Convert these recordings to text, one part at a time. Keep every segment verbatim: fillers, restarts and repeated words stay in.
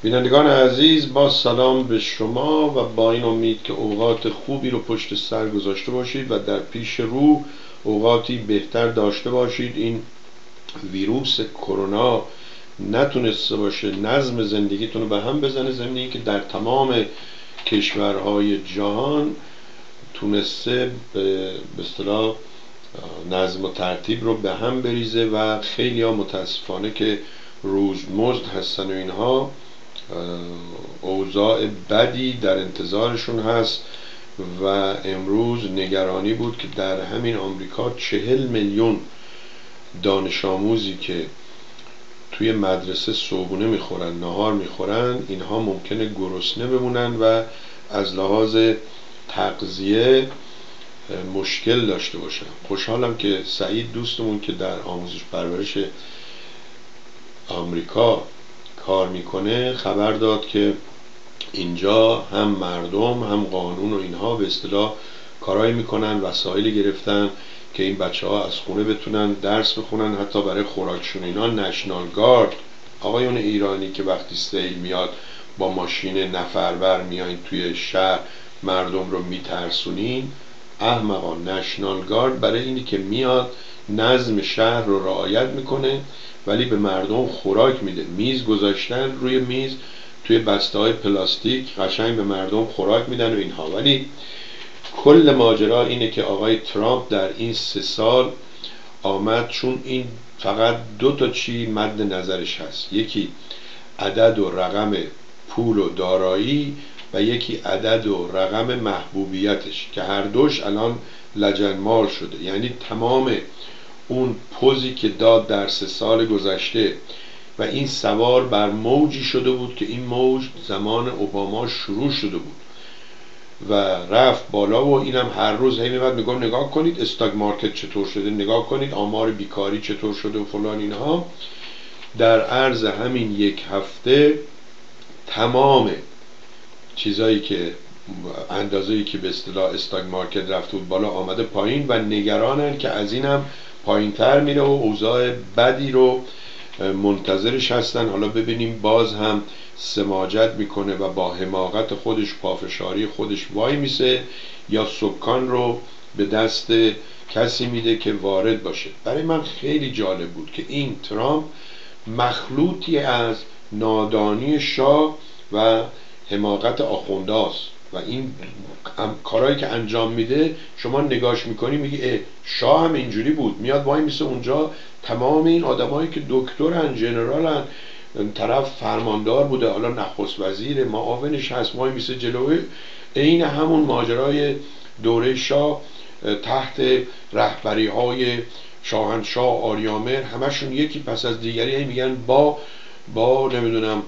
بینندگان عزیز، با سلام به شما و با این امید که اوقات خوبی رو پشت سر گذاشته باشید و در پیش رو اوقاتی بهتر داشته باشید. این ویروس کرونا نتونسته باشه نظم زندگیتون رو به هم بزنه، ضمن اینکه در تمام کشورهای جهان تونسته به اصطلاح نظم و ترتیب رو به هم بریزه و خیلی ها متاسفانه که روزمزد هستن و اینها اوضاع بدی در انتظارشون هست. و امروز نگرانی بود که در همین آمریکا چهل میلیون دانش آموزی که توی مدرسه صبحونه میخورن، نهار میخورن، اینها ممکنه گرسنه بمونن و از لحاظ تغذیه مشکل داشته باشن. خوشحالم که سعید دوستمون که در آموزش پرورش آمریکا کار میکنه خبر داد که اینجا هم مردم هم قانون و اینها به اصطلاح کارایی میکنن، وسایلی گرفتن که این بچه ها از خونه بتونن درس بخونن، حتی برای خوراکشون اینا نشنال گارد، آقایون ایرانی که وقتی سیل میاد با ماشین نفربر میایین توی شهر مردم رو میترسونین، احمقان. نشنال گارد برای اینی که میاد نظم شهر رو رعایت میکنه ولی به مردم خوراک میده. میز گذاشتن روی میز توی بسته های پلاستیک قشنگ به مردم خوراک میدن و اینها. ولی کل ماجرا اینه که آقای ترامپ در این سه سال آمد، چون این فقط دو تا چی مد نظرش هست، یکی عدد و رقم پول و دارایی و یکی عدد و رقم محبوبیتش که هر دوش الان لجنمال شده. یعنی تمام اون پوزی که داد در سه سال گذشته و این سوار بر موجی شده بود که این موج زمان اوباما شروع شده بود و رفت بالا و اینم هر روز هی میاد میگم نگاه کنید استاک مارکت چطور شده، نگاه کنید آمار بیکاری چطور شده و فلان اینها. در عرض همین یک هفته تمام چیزایی که اندازه‌ای که به اصطلاح استاک مارکت رفته بود بالا آمده پایین و نگرانن که از اینم پایینتر میره و اوضاع بدی رو منتظرش هستن. حالا ببینیم باز هم سماجت میکنه و با حماقت خودش پافشاری خودش وای میسه یا سکان رو به دست کسی میده که وارد باشه. برای من خیلی جالب بود که این ترامپ مخلوطی از نادانی شاه و حماقت آخونداست و این کارهایی که انجام میده شما نگاش میکنی میگی شاه هم اینجوری بود، میاد وای میسه اونجا تمام این آدمایی که دکترن، جنرالن، طرف فرماندار بوده، حالا نخست وزیر، معاونش هست، وای میسه جلوی. عین همون ماجرای دوره شاه تحت رهبری های شاهنشاه آریامر، همشون یکی پس از دیگری میگن با با نمیدونم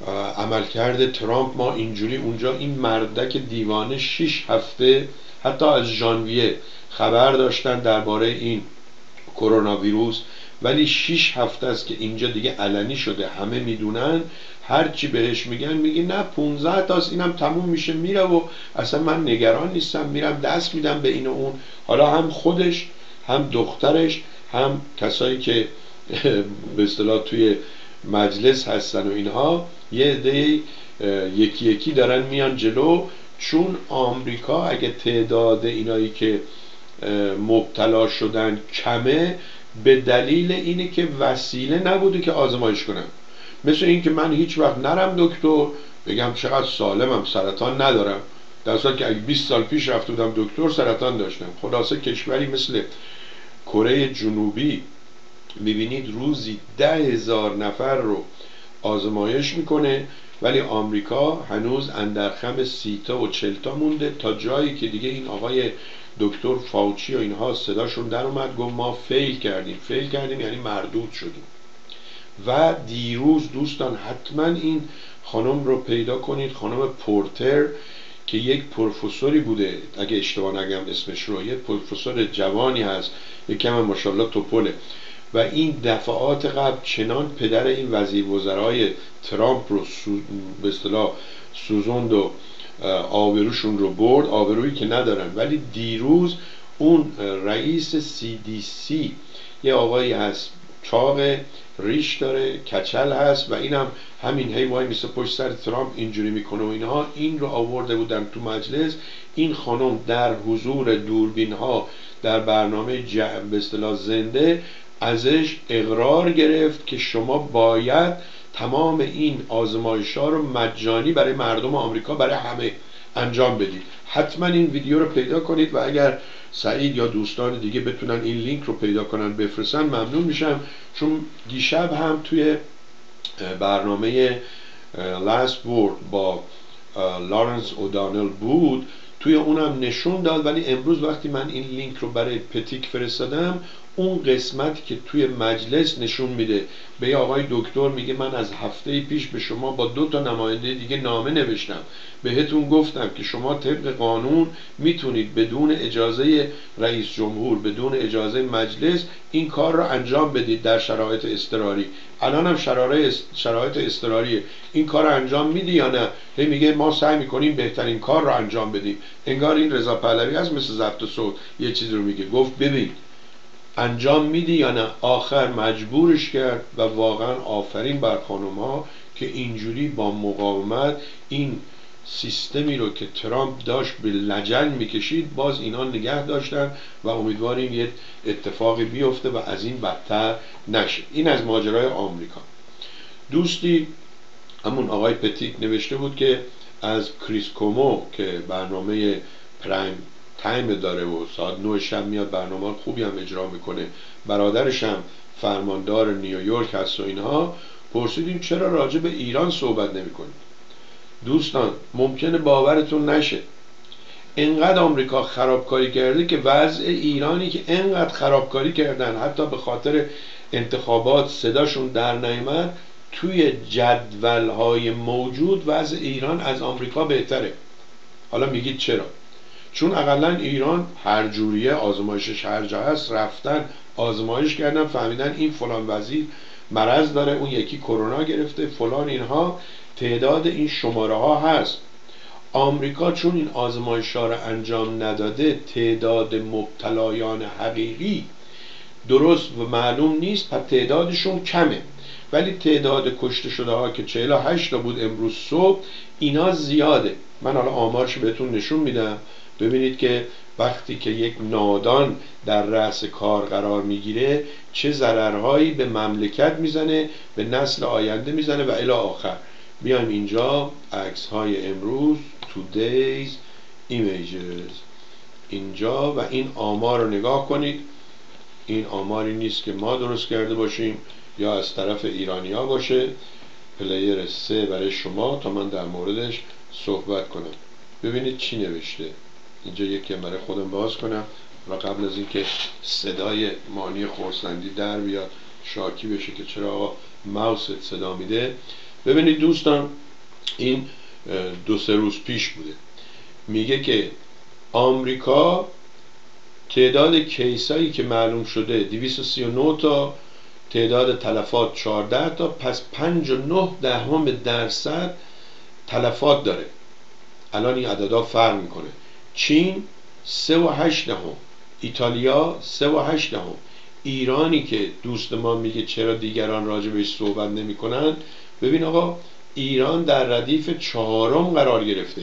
عملکرد ترامپ ما اینجوری اونجا. این مردک دیوانه شش هفته حتی از ژانویه خبر داشتن درباره این کرونا ویروس، ولی شش هفته است که اینجا دیگه علنی شده، همه میدونن، هرچی بهش میگن میگه نه پونزده تاست اینم تموم میشه میره و اصلا من نگران نیستم، میرم دست میدم به این و اون. حالا هم خودش هم دخترش هم کسایی که به اصطلاح توی مجلس هستن و اینها یه عده یکی یکی دارن میان جلو، چون آمریکا اگه تعداد اینایی که مبتلا شدن کمه به دلیل اینه که وسیله نبوده که آزمایش کنن. مثل این که من هیچ وقت نرم دکتر بگم چقدر سالمم، سرطان ندارم، در صورتی که اگه بیست سال پیش رفته بودم دکتر سرطان داشتم. خلاصه کشوری مثل کره جنوبی میبینید روزی ده هزار نفر رو آزمایش میکنه، ولی آمریکا هنوز اندرخم سیتا و چلتا مونده، تا جایی که دیگه این آقای دکتر فاوچی و اینها صداشون در اومد گفت ما فیل کردیم. فیل کردیم یعنی مردود شدیم. و دیروز دوستان حتما این خانم رو پیدا کنید، خانم پورتر که یک پروفسوری بوده اگه اشتباه نگم اسمش رو، یک پروفسور جوانی هست، یکم هم ماشاءالله توپله و این دفعات قبل چنان پدر این وزیر وزرای ترامپ رو سو... به اصطلاح سوزوند و آبروشون رو برد، آبرویی که ندارن. ولی دیروز اون رئیس سی دی سی یه آقایی هست چاق، ریش داره، کچل هست و اینم همین هی وای میسه پشت سر ترامپ اینجوری میکنه و اینها. این رو آورده بودن تو مجلس. این خانم در حضور دوربین ها در برنامه به اصطلاح زنده ازش اقرار گرفت که شما باید تمام این آزمایش ها رو مجانی برای مردم آمریکا، برای همه انجام بدید. حتما این ویدیو رو پیدا کنید و اگر سعید یا دوستان دیگه بتونن این لینک رو پیدا کنن بفرستن ممنون میشم، چون دیشب هم توی برنامه Last Word با لارنس اودانل بود، توی اونم نشون داد. ولی امروز وقتی من این لینک رو برای پتیک فرستادم، اون قسمت که توی مجلس نشون میده به یه آقای دکتر میگه من از هفته پیش به شما با دو تا نماینده دیگه نامه نوشتم، بهتون گفتم که شما طبق قانون میتونید بدون اجازه رئیس جمهور، بدون اجازه مجلس این کار رو انجام بدید در شرایط اضطراری. الان هم شرایط شرایط اضطراریه، این کار رو انجام میدی یا نه؟ هی میگه ما سعی میکنیم بهترین کار رو انجام بدیم. انگار این رضا پهلوی هست مثل ضبط صوت یه چیزی رو میگه، گفت ببین انجام میدی یا نه. آخر مجبورش کرد و واقعا آفرین بر خانم ها که اینجوری با مقاومت این سیستمی رو که ترامپ داشت به لجن میکشید باز اینا نگه داشتن و امیدواریم یه اتفاقی بیفته و از این بدتر نشه. این از ماجرای آمریکا. دوستی همون آقای پتیک نوشته بود که از کریس کومو که برنامه پرایم تایم داره و ساعت نه شب میاد برنامه خوبی هم اجرا میکنه، برادرش هم فرماندار نیویورک هست و اینها، پرسیدیم چرا راجع به ایران صحبت نمیکنید. دوستان ممکنه باورتون نشه انقدر آمریکا خرابکاری کرده که وضع ایرانی که انقدر خرابکاری کردن حتی به خاطر انتخابات صداشون در نیامد، توی جدولهای موجود وضع ایران از آمریکا بهتره. حالا میگید چرا؟ چون اقلا ایران هر جوریه آزمایشش هر جا هست، رفتن آزمایش کردن فهمیدن این فلان وزیر مرض داره، اون یکی کرونا گرفته فلان، اینها تعداد این شماره ها هست. آمریکا چون این آزمایش ها رو انجام نداده تعداد مبتلایان حقیقی درست و معلوم نیست، پس تعدادشون کمه، ولی تعداد کشته شده ها که چهل و هشت تا بود امروز صبح اینا زیاده. من حالا آمارش بهتون نشون میدم ببینید که وقتی که یک نادان در رأس کار قرار میگیره چه ضررهایی به مملکت میزنه، به نسل آینده میزنه و الی آخر. بیایم اینجا عکس های امروز today's images اینجا و این آمار رو نگاه کنید. این آماری نیست که ما درست کرده باشیم یا از طرف ایرانیا باشه. پلیر سه برای شما تا من در موردش صحبت کنم. ببینید چی نوشته اینجا. یکی برای خودم باز کنم و قبل از اینکه صدای مانی خورسندی در بیاد شاکی بشه که چرا آقا ماوست صدا میده. ببینید دوستان این دو سه روز پیش بوده، میگه که آمریکا تعداد کیسایی که معلوم شده دویست و سی و نه تا، تعداد تلفات چهارده تا، پس پنج و نه دهم درصد تلفات داره. الان این عددا فرق میکنه. چین سه و هشت دهم، ایتالیا سه و هشت دهم. ایرانی که دوست ما میگه چرا دیگران راجبش صحبت نمی کنن، ببین آقا ایران در ردیف چهارم قرار گرفته.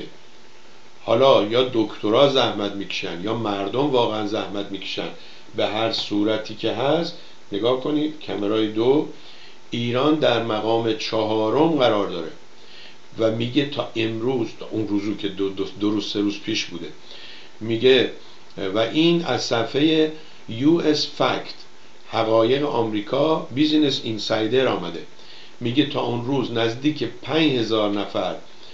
حالا یا دکترا زحمت میکشن یا مردم واقعا زحمت میکشن، به هر صورتی که هست نگاه کنید کامرای دو، ایران در مقام چهارم قرار داره و میگه تا امروز، تا اون روزو که دو, دو, دو روز سه روز پیش بوده، میگه و این از صفحه یو اس فکت حقایق آمریکا بیزینس اینسایدر آمده، میگه تا اون روز نزدیک پنج هزار نفر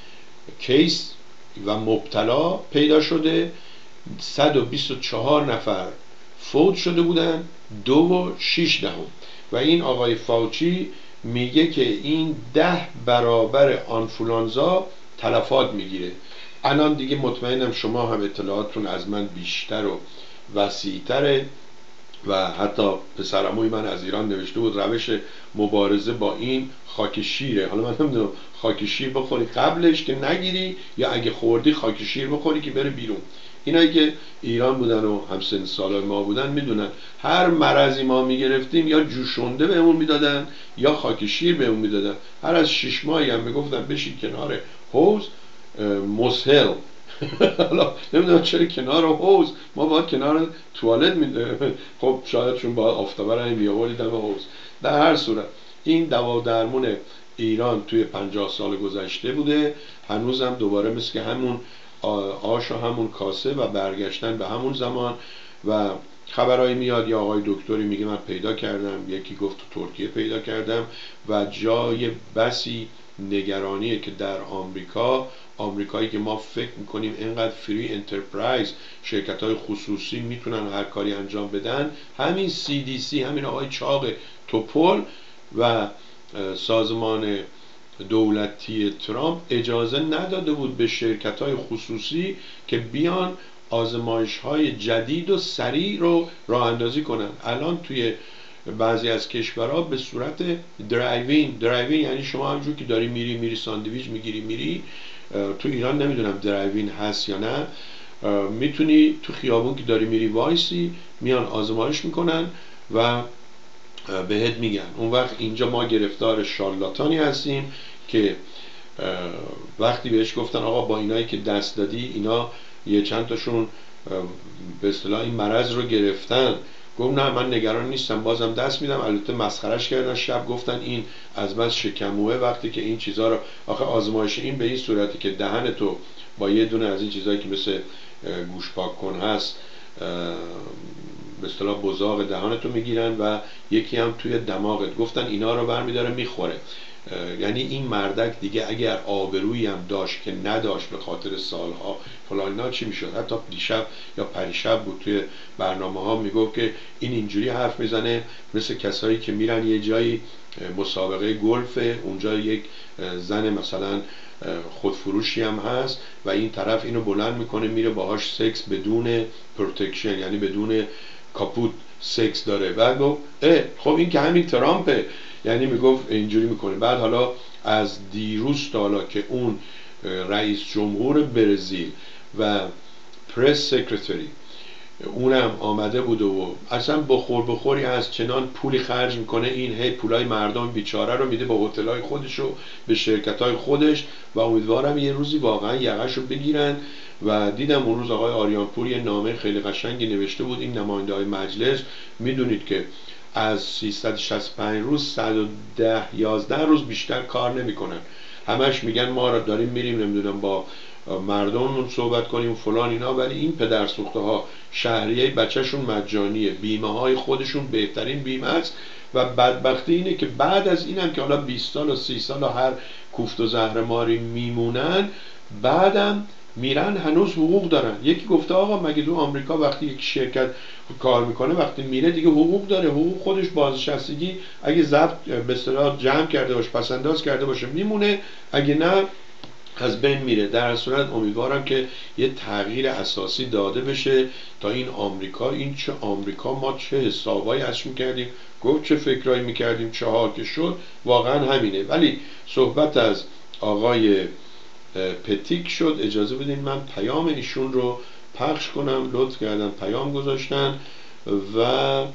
کیس و مبتلا پیدا شده، صد و بیست و چهار نفر فوت شده بودن، دو و شیش دهم. و این آقای فاوچی میگه که این ده برابر آنفولانزا تلفات میگیره. الان دیگه مطمئنم شما هم اطلاعاتتون از من بیشتر و وسیع‌تره و حتی پسرعموی من از ایران نوشته بود روش مبارزه با این خاک شیره. حالا من نمیدونم خاک شیر بخوری قبلش که نگیری یا اگه خوردی خاک شیر بخوری که بره بیرون. اینایی که ایران بودن و همسن سال ما بودن میدونن هر مرضی ما میگرفتیم یا جوشونده بهمون میدادن یا خاک شیر بهمون میدادن. هر از شش ماهی هم میگفتن بشین کنار حوض مسهل. حالا نمیدونم چرا کنار حوض، ما باید کنار توالت میده. خب شاید چون باید آفتابه رو میآوردی دم حوض. در هر صورت این دوا درمون ایران توی پنجاه سال گذشته بوده، هنوزم دوباره مثل که همون آش و همون کاسه و برگشتن به همون زمان. و خبرایی میاد یا آقای دکتری میگه من پیدا کردم، یکی گفت تو ترکیه پیدا کردم. و جای بسی نگرانیه که در آمریکا، آمریکایی که ما فکر میکنیم اینقدر فری انترپرایز، شرکت های خصوصی میتونن هر کاری انجام بدن، همین سی دی سی، همین آقای چاق توپل و سازمان دولتی ترامپ اجازه نداده بود به شرکت های خصوصی که بیان آزمایش های جدید و سریع رو راه اندازی کنن. الان توی بعضی از کشورها به صورت درایوین، درایوین یعنی شما همونجور که داری میری میری ساندویچ میگیری میری، تو ایران نمیدونم درایوین هست یا نه، میتونی تو خیابون که داری میری وایسی، میان آزمایش میکنن و بهت میگن. اون وقت اینجا ما گرفتار شارلاتانی هستیم که وقتی بهش گفتن آقا با اینایی که دست دادی اینا یه چند تاشون به اصطلاح این مرض رو گرفتن، گفت نه من نگران نیستم بازم دست میدم. البته مسخرش کردن شب، گفتن این از بس شکموه وقتی که این چیزها رو، آخه آزمایش این به این صورتی که دهن تو با یه دونه از این چیزهایی که مثل گوش پاک کن هست به اصطلاح بزاق دهانتو میگیرن و یکی هم توی دماغت، گفتن اینا رو برمیداره میخوره. یعنی این مردک دیگه اگر آبرویی هم داشت که نداشت به خاطر سالها فلان چی میشد. حتی دیشب یا پریشب بود توی برنامه ها میگفت که این اینجوری حرف میزنه مثل کسایی که میرن یه جایی مسابقه گلف، اونجا یک زن مثلا خودفروشی هم هست و این طرف اینو بلند میکنه میره باهاش سکس بدون پروتکشن، یعنی بدون کاپوت سکس داره. بعد گفت اه خب این که همین ترامپه، یعنی میگفت اینجوری میکنه. بعد حالا از دیروز تا حالا که اون رئیس جمهور برزیل و پرس سکرتری اونم آمده بود و اصلا بخور بخوری از چنان پولی خرج میکنه، این هی پولای مردم بیچاره رو میده به هتل‌های خودش و به شرکت‌های خودش و امیدوارم یه روزی واقعا یقه‌شو بگیرن. و دیدم اون روز آقای آریانپور یه نامه خیلی قشنگی نوشته بود. این نماینده‌های مجلس میدونید که از سیصد و شصت و پنج روز صد و ده یازده روز بیشتر کار نمیکنن، همش میگن ما را داریم میریم نمیدونم با مردممون صحبت کنیم فلان اینا، ولی این پدر سوخته ها شهریه بچهشون مجانیه، بیمه های خودشون بهترین بیمه است. و بدبختی اینه که بعد از اینم که حالا بیست سال و سی سال و هر کوفت و زهرماری میمونن، بعدم میرن هنوز حقوق دارن. یکی گفته آقا مگه تو آمریکا وقتی یک شرکت کار میکنه وقتی میره دیگه حقوق داره؟ حقوق خودش بازنشستگی اگه ضبط به اصطلاح جمع کرده باشه پسنداز کرده باشه میمونه، اگه نه از بین میره. در صورت امیدوارم که یه تغییر اساسی داده بشه تا این آمریکا، این چه آمریکا ما چه حسابایی ازش میکردیم، گفت چه فکرایی میکردیم، چه ها که شد واقعا همینه. ولی صحبت از آقای پتیک شد، اجازه بدین من پیام ایشون رو پخش کنم. لطف کردن پیام گذاشتن و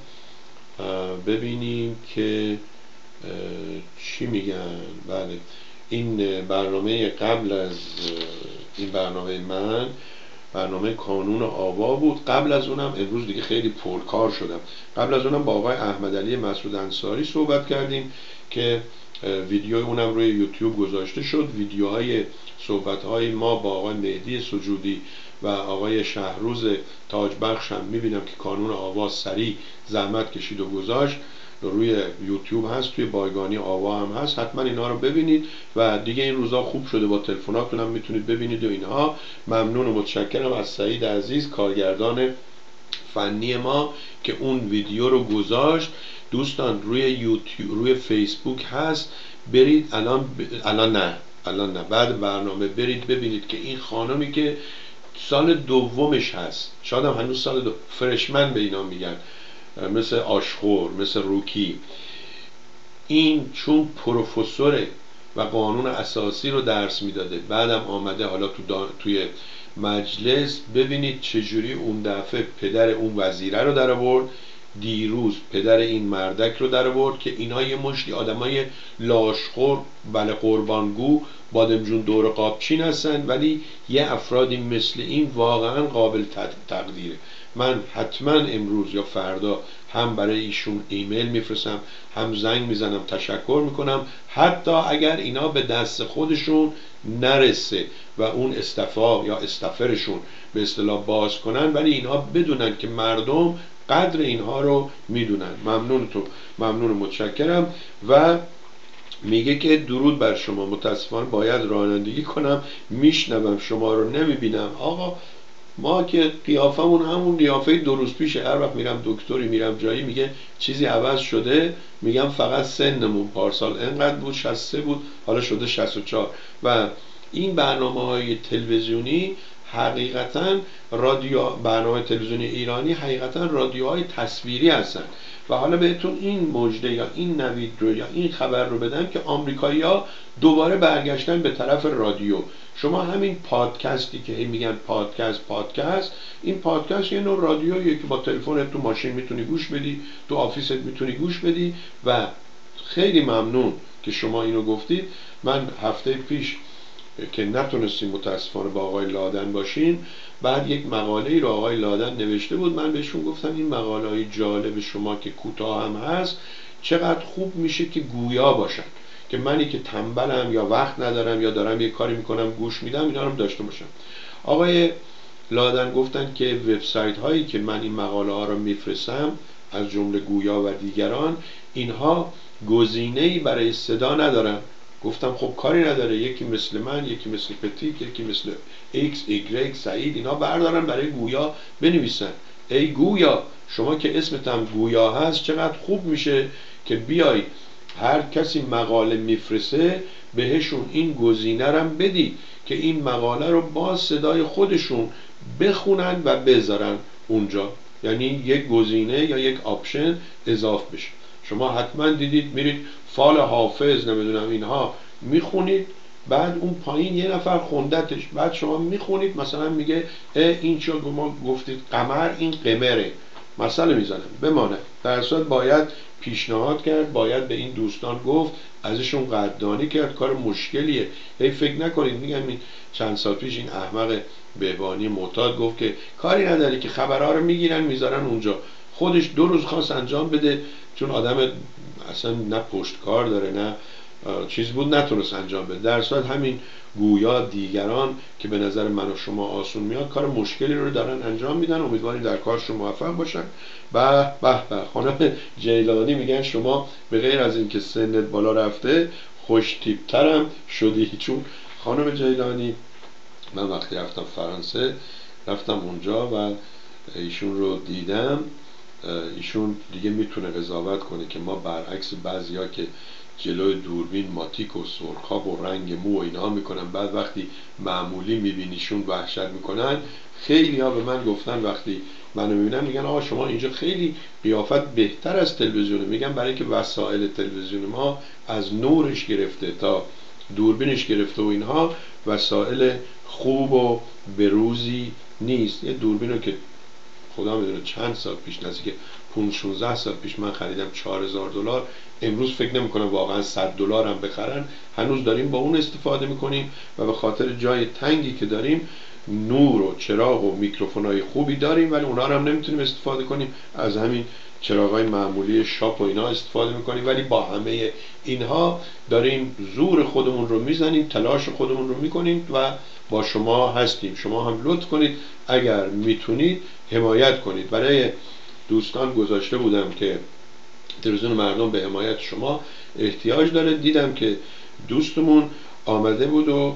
ببینیم که چی میگن. بله این برنامه قبل از این برنامه من برنامه کانون آوا بود. قبل از اونم امروز دیگه خیلی پرکار شدم. قبل از اونم با آقای احمدعلی مسعود انصاری صحبت کردیم که ویدیو اونم روی یوتیوب گذاشته شد. ویدیوهای صحبت‌های ما با آقای مهدی سجودی و آقای شهروز تاجبخش هم میبینم که کانون آوا سریع زحمت کشید و گذاشت، روی یوتیوب هست، توی بایگانی آوا هم هست، حتما اینا رو ببینید. و دیگه این روزا خوب شده با تلفناتون هم میتونید ببینید و اینها. ممنون و متشکرم از سعید عزیز کارگردان فنی ما که اون ویدیو رو گذاشت. دوستان روی یوتیوب روی فیسبوک هست، برید الان ب... الان نه الان نه بعد برنامه برید ببینید که این خانمی که سال دومش هست، شاید هم هنوز سال دو فرشمن به اینا میگن، مثل آشخور مثل روکی، این چون پروفسوره و قانون اساسی رو درس میداده، بعدم آمده حالا تو دا... توی مجلس ببینید چجوری اون دفعه پدر اون وزیره رو در آورد، دیروز پدر این مردک رو در آورد که اینا یه مشتی آدمای لاشخور بله قربانگو بادمجون دور قابچین هستن، ولی یه افرادی مثل این واقعا قابل تقدیره. من حتما امروز یا فردا هم برای ایشون ایمیل میفرستم، هم زنگ میزنم تشکر میکنم، حتی اگر اینا به دست خودشون نرسه و اون استفا یا استفرشون به اصطلاح باز کنن، ولی اینا بدونن که مردم قدر اینها رو میدونن. ممنون تو ممنون متشکرم. و میگه که درود بر شما، متاسفانه باید رانندگی کنم، میشنوم شما رو نمیبینم. آقا ما که قیافمون همون قیافه دو روز پیشه. هر وقت میرم دکتری میرم جایی میگه چیزی عوض شده، میگم فقط سنمون پارسال انقدر بود شصت و سه بود حالا شده شصت و چهار. و این برنامه های تلویزیونی حقیقتا رادیو برنامه تلویزیونی ایرانی حقیقتا رادیوهای تصویری هستن. و حالا بهتون این مژده یا این نوید رو یا این خبر رو بدم که آمریکایی‌ها دوباره برگشتن به طرف رادیو. شما همین پادکستی که میگن پادکست پادکست این پادکست یه نوع رادیویه که با تلفنت تو ماشین میتونی گوش بدی، تو آفیست میتونی گوش بدی. و خیلی ممنون که شما اینو گفتید. من هفته پیش که نتونستیم متاسفانه با آقای لادن باشیم، بعد یک مقاله ای رو آقای لادن نوشته بود، من بهشون گفتم این مقاله های جالب شما که کوتاه هم هست چقدر خوب میشه که گویا باشن، که منی که تنبلم یا وقت ندارم یا دارم یه کاری میکنم گوش میدم اینا رو داشته باشم. آقای لادن گفتن که وبسایت هایی که من این مقاله ها رو میفرستم از جمله گویا و دیگران، اینها گزینه‌ای برای صدا ندارن. گفتم خب کاری نداره، یکی مثل من، یکی مثل پتیک، یکی مثل ایکس، ایگرگ، سعید، اینا بردارن برای گویا بنویسن. ای گویا شما که اسمت هم گویا هست چقدر خوب میشه که بیای هر کسی مقاله میفرسته بهشون این گزینه رو بدی که این مقاله رو با صدای خودشون بخونن و بذارن اونجا، یعنی یک گزینه یا یک آپشن اضافه بشه. شما حتما دیدید میرید فال حافظ نمیدونم اینها میخونید، بعد اون پایین یه نفر خوندتش، بعد شما میخونید مثلا میگه این چه ما گفتید قمر، این قمره مثلا میزنم بمانه. در صورت باید پیشنهاد کرد، باید به این دوستان گفت، ازشون قدردانی کرد. کار مشکلیه. هی فکر نکنید میگم این چند سال پیش این احمق بهبانی معتاد گفت که کاری نداری که خبرها رو میگیرن میذارن اونجا. خودش دو روز خواست انجام بده چون آدم اصلا نه پشتکار داره نه چیز بود نتونست انجام بده. در صورت همین گویا دیگران که به نظر من و شما آسون میاد کار مشکلی رو دارن انجام میدن. امیدواریم در کارشون موفق باشن. به به به خانم جیلانی میگن شما به غیر از اینکه سنت بالا رفته خوش تیپترم شدی. چون خانم جیلانی من وقتی رفتم فرانسه رفتم اونجا و ایشون رو دیدم، ایشون دیگه میتونه قضاوت کنه که ما برعکس بعضیا که جلوی دوربین ماتیک و سرخاب و رنگ مو و اینها میکنن، بعد وقتی معمولی میبینیشون وحشت میکنن. خیلی ها به من گفتن وقتی منو میبینن میگن آقا شما اینجا خیلی قیافت بهتر از تلویزیونه. میگن برای که وسایل تلویزیون ما از نورش گرفته تا دوربینش گرفته و اینها وسایل خوب و بروزی نیست. یه دوربینو که خدا میدونه چند سال پیش نزدیک پانزده شانزده سال پیش من خریدم چهار هزار دلار، امروز فکر نمی‌کنم واقعا صد دلار هم بخرن. هنوز داریم با اون استفاده میکنیم و به خاطر جای تنگی که داریم نور و چراغ و میکروفونای خوبی داریم، ولی اونها رو هم نمیتونیم استفاده کنیم. از همین چراغای معمولی شاپ و اینا استفاده میکنیم، ولی با همه اینها داریم زور خودمون رو میزنیم، تلاش خودمون رو میکنیم و با شما هستیم. شما هم لطف کنید اگر میتونید حمایت کنید. برای دوستان گذاشته بودم که تلویزیون مردم به حمایت شما احتیاج داره. دیدم که دوستمون آمده بود و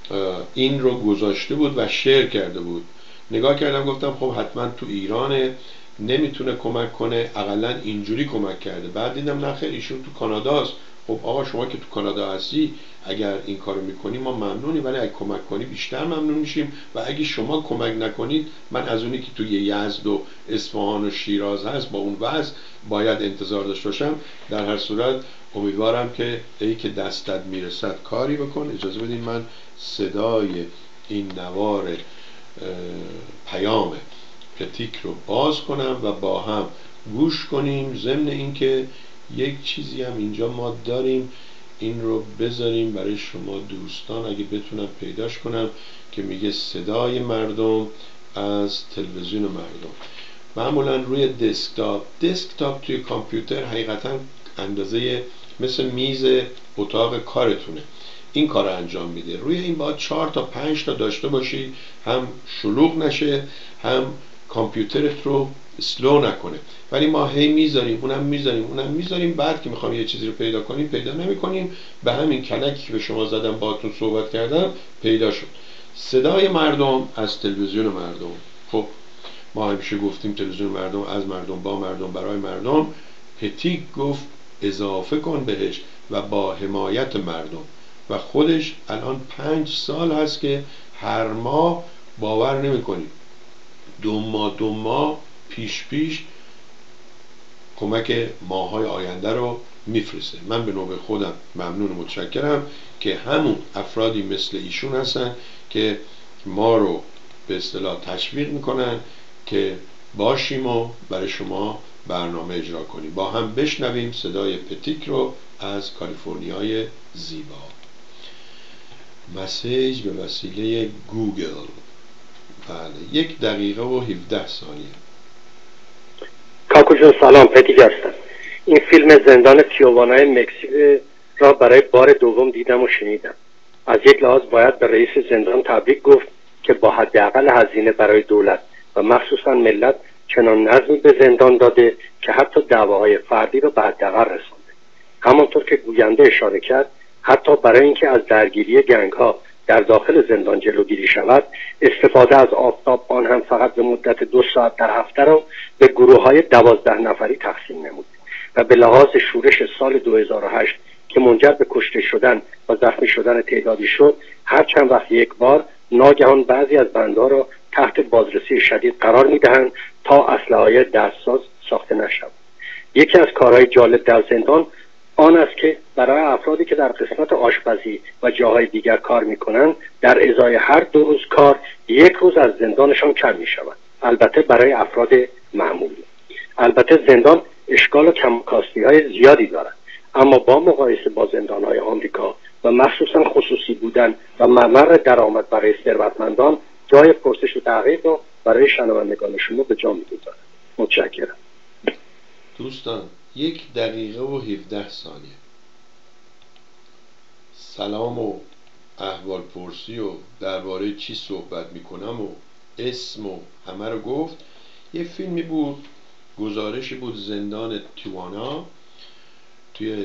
این رو گذاشته بود و شیر کرده بود. نگاه کردم گفتم خب حتما تو ایرانه نمیتونه کمک کنه، اقلا اینجوری کمک کرده. بعد دیدم نه خیر ایشون تو کاناداست. خب آقا شما که تو کانادا هستی اگر این کارو میکنی ما ممنونی، ولی اگه کمک کنی بیشتر ممنون میشیم. و اگه شما کمک نکنید من از اونی که توی یزد و اصفهان و شیراز هست با اون وضع باید انتظار داشته باشم. در هر صورت امیدوارم که ای که دستت میرسد کاری بکن. اجازه بدین من صدای این نوار پیام پتیک رو باز کنم و با هم گوش کنیم. ضمن اینکه یک چیزی هم اینجا ما داریم، این رو بذاریم برای شما دوستان اگه بتونم پیداش کنم، که میگه صدای مردم از تلویزیون مردم. معمولا روی دسکتاپ دسکتاپ توی کامپیوتر حقیقتا اندازه مثل میز اتاق کارتونه، این کار رو انجام میده. روی این باید چهار تا پنج تا داشته باشی، هم شلوغ نشه هم کامپیوترت رو سلو نکنه. ولی ما هی میذاریم اونم میذاریم اونم میذاریم، بعد که میخوام یه چیزی رو پیدا کنیم پیدا نمیکنیم. به همین کلکی که به شما زدم باهاتون صحبت کردم پیدا شد. صدای مردم از تلویزیون مردم. خب ما همیشه گفتیم تلویزیون مردم، از مردم، با مردم، برای مردم. پتیک گفت اضافه کن بهش و با حمایت مردم. و خودش الان پنج سال هست که هر ماه، باور نمی کنید، دو ماه دو ماه پیش پیش کمک ماهای آینده رو میفرسته. من به نوبه خودم ممنون و متشکرم که همون افرادی مثل ایشون هستن که ما رو به اصطلاح تشویق میکنن که باشیم و برای شما برنامه اجرا کنیم. با هم بشنویم صدای پتیک رو از کالیفرنیای زیبا. مسیج به وسیله گوگل. بله، یک دقیقه و هفده ثانیه. کاکو جون سلام، پتیک هستم. این فیلم زندان تیوانای مکزیک را برای بار دوم دیدم و شنیدم. از یک لحاظ باید به رئیس زندان تبریک گفت که با حداقل هزینه برای دولت و مخصوصا ملت چنان نظمی به زندان داده که حتی دعواهای فردی را به حداقل رسانده. همانطور که گوینده اشاره کرد، حتی برای اینکه از درگیری گنگ ها در داخل زندان جلوگیری شود، استفاده از آفتاب آن هم فقط به مدت دو ساعت در هفته را به گروه های دوازده نفری تقسیم نمود و به لحاظ شورش سال دو هزار و هشت که منجر به کشته شدن و زخمی شدن تعدادی شد، هر چند وقت یک بار ناگهان بعضی از بندها را تحت بازرسی شدید قرار میدهند تا اسلحه‌های دستساز ساخته نشود. یکی از کارهای جالب در زندان آن است که برای افرادی که در قسمت آشپزی و جاهای دیگر کار میکنند در ازای هر دو روز کار یک روز از زندانشان کم می شود. البته برای افراد معمولی. البته زندان اشکال و کمکاستی های زیادی دارد، اما با مقایسه با زندان های آمریکا و مخصوصا خصوصی بودن و ممر درآمد برای ثروتمندان جای پرسش و تحقیق را برای شنوندگان شما به جا می‌گذارد. متشکرم. دوستان یک دقیقه و هفده ثانیه. سلام و احوال پرسی و درباره چی صحبت میکنم و اسم و همه رو گفت. یه فیلمی بود، گزارشی بود، زندان تیوانا توی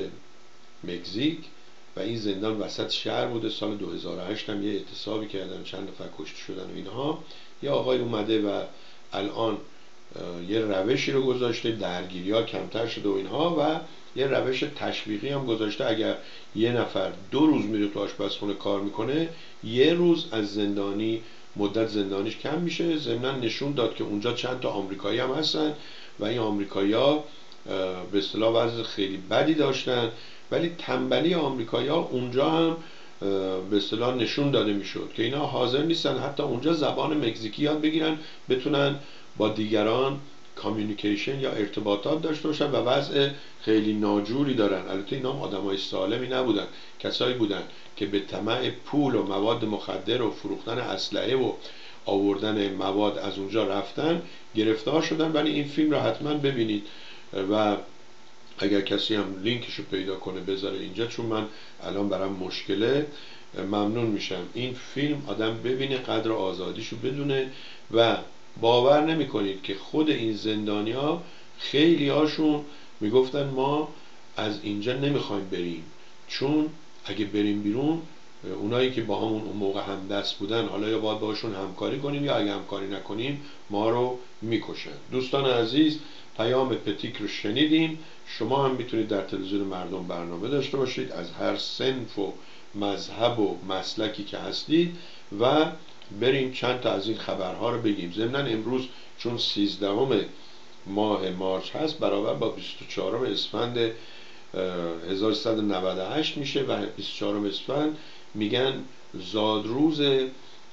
مکزیک و این زندان وسط شهر بوده. سال دو هزار و هشت هم یه اعتصابی کردن، چند نفر کشته شدن و اینها. یه آقای اومده و الان یه روشی رو گذاشته، درگیری ها کمتر شده و اینها، و یه روش تشویقی هم گذاشته. اگر یه نفر دو روز میره تو آشپزخونه کار میکنه، یه روز از زندانی مدت زندانیش کم میشه. ضمناً نشون داد که اونجا چند تا آمریکایی هم هستن و این آمریکایی‌ها به اصطلاح وضع خیلی بدی داشتن، ولی تنبلی آمریکایی‌ها اونجا هم به اصطلاح نشون داده میشد که اینا حاضر نیستن حتی اونجا زبان مکزیکی یاد بگیرن، بتونن با دیگران کامیونیکیشن یا ارتباطات داشته باشن و وضع خیلی ناجوری دارن. البته اینا هم آدمای سالمی نبودن، کسایی بودن که به طمع پول و مواد مخدر و فروختن اسلحه و آوردن مواد از اونجا رفتن، گرفتار شدن. ولی این فیلم رو حتما ببینید و اگر کسی هم لینکشو پیدا کنه بذاره اینجا، چون من الان برام مشکله، ممنون میشم. این فیلم آدم ببینه، قدر آزادیشو بدونه. و باور نمی کنید که خود این زندانیا خیلی هاشون میگفتن ما از اینجا نمیخوایم بریم، چون اگه بریم بیرون اونایی که با همون اون موقع همدست بودن، حالا یا باید باشون همکاری کنیم یا اگه همکاری نکنیم ما رو میکشن. دوستان عزیز، پیام پتیک رو شنیدیم. شما هم میتونید در تلویزیون مردم برنامه داشته باشید از هر صنف و مذهب و مسلکی که هستید و بریم چند تا از این خبرها رو بگیم. ضمناً امروز چون سیزدهم ماه مارس هست، برابر با بیست و چهارم اسفند هزار و سیصد و نود و هشت میشه و بیست و چهارم اسفند میگن زادروز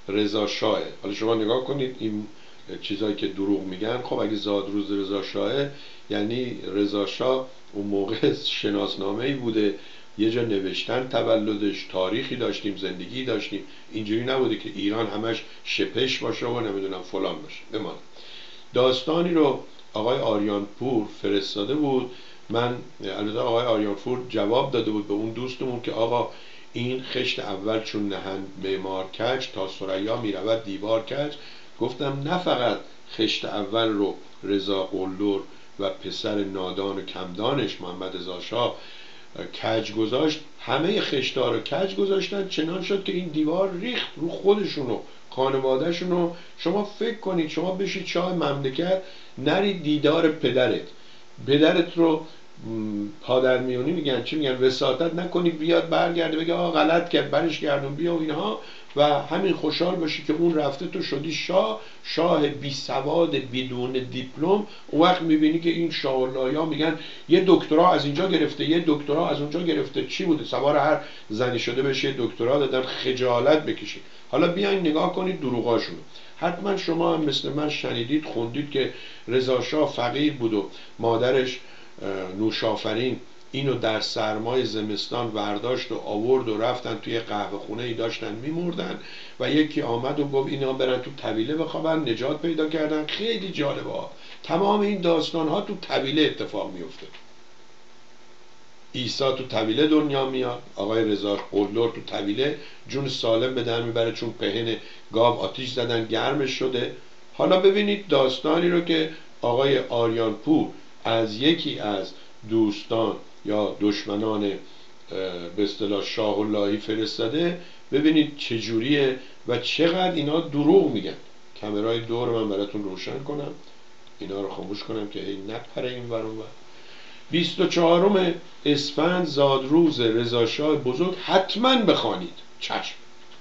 رضا شاهه. حالا شما نگاه کنید این چیزایی که دروغ میگن، خب اگه زادروز رضا شاهه یعنی رضا شاه اون موقع شناسنامه‌ای بوده، یه جا نوشتن تولدش، تاریخی داشتیم، زندگی داشتیم، اینجوری نبوده که ایران همش شپش باشه و نمیدونم فلان باشه. بمان داستانی رو آقای آریان پور فرستاده بود، من البته آقای آریان پور جواب داده بود به اون دوستمون که آقا این خشت اول چون نهند معمار کج تا ثریا میرود دیوار کج. گفتم نه فقط خشت اول رو رضا قلدر و پسر نادان و کمدانش محمد رضا شاه کج گذاشت، همه خشت‌ها رو کج گذاشتن، چنان شد که این دیوار ریخت رو خودشونو خانوادهشونو. شما فکر کنید شما بشید شاه مملکت، نرید دیدار پدرت، پدرت رو پادرمیونی میگن چی میگن، وساطت نکنید، بیاد برگرده بگه آقا غلط کرد برش گردون بیا و اینها، و همین خوشحال باشی که اون رفته تو شدی شاه، شاه بی سواد بدون دیپلم. اون وقت میبینی که این شاه اللهیا میگن یه دکترا از اینجا گرفته، یه دکترا از اونجا گرفته، چی بوده سوار هر زنی شده بشه دکترا دادن، خجالت بکشید. حالا بیاین نگاه کنید دروغاشونو. حتما شما هم مثل من شنیدید خوندید که رضا شاه فقیر بود و مادرش نوشافرین اینو در سرمای زمستان ورداشت و آورد و رفتن توی قهوه خونه ای داشتن میمردن و یکی آمد و گفت اینا برن تو طویله بخوابن، نجات پیدا کردن. خیلی جالبه ها، تمام این داستان ها تو طویله اتفاق میفته. عیسی تو طویله دنیا میاد، آقای رضا قلدر تو طویله جون سالم به در میبره چون پهن گاو آتیش زدن گرمش شده. حالا ببینید داستانی رو که آقای آریان پور از یکی از دوستان یا دشمنان به اصطلاح شاه اللهی فرستاده، ببینید چجوریه و چقدر اینا دروغ میگن. کامرای دور من براتون روشن کنم، اینا رو خاموش کنم که این نپره این ور اون ور. بیست و چهارم اسفند زادروز رضا شاه بزرگ، حتما بخوانید. چشم.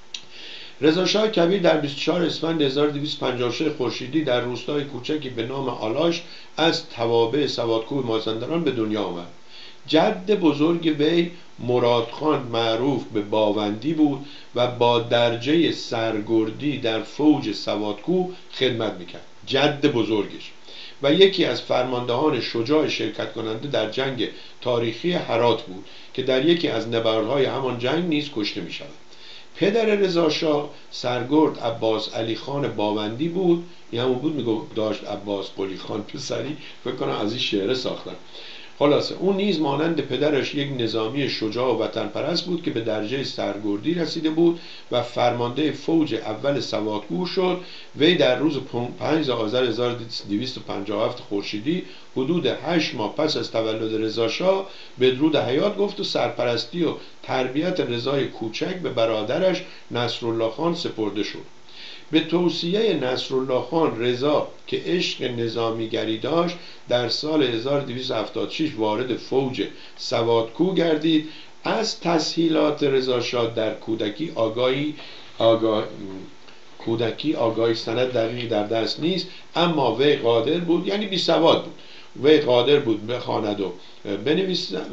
رضا شاه کبیر در بیست و چهارم اسفند هزار و دویست و پنجاه و شش خورشیدی در روستای کوچکی به نام آلاش از توابع سوادکوه مازندران به دنیا آمد. جد بزرگ وی مرادخان معروف به باوندی بود و با درجه سرگردی در فوج سوادکوه خدمت میکرد. جد بزرگش و یکی از فرماندهان شجاع شرکت کننده در جنگ تاریخی هرات بود که در یکی از نبردهای همان جنگ نیز کشته می شود. پدر رضا شاه سرگرد عباس علی خان باوندی بود، این همون بود میگو داشت عباس قلی خان پسری، فکر کنم از این شعر ساختن. خلاصه اون نیز مانند پدرش یک نظامی شجاع و وطن پرست بود که به درجه سرگردی رسیده بود و فرمانده فوج اول سوادکوه شد. وی در روز پنج آذر هزار و دویست و پنجاه و هفت خورشیدی حدود هشت ماه پس از تولد رضا شاه بدرود حیات گفت و سرپرستی و تربیت رضای کوچک به برادرش نصرالله خان سپرده شد. به توصیه نصرالله خان رضا که عشق نظامیگری داشت در سال هزار و دویست و هفتاد و شش وارد فوج سوادکوه گردید. از تسهیلات رضا شاه در کودکی آگاهی آگاه کودکی آگاهی سند دقیقی در دست نیست، اما وی قادر بود، یعنی بی سواد بود، وی قادر بود بخواند و بنویسد،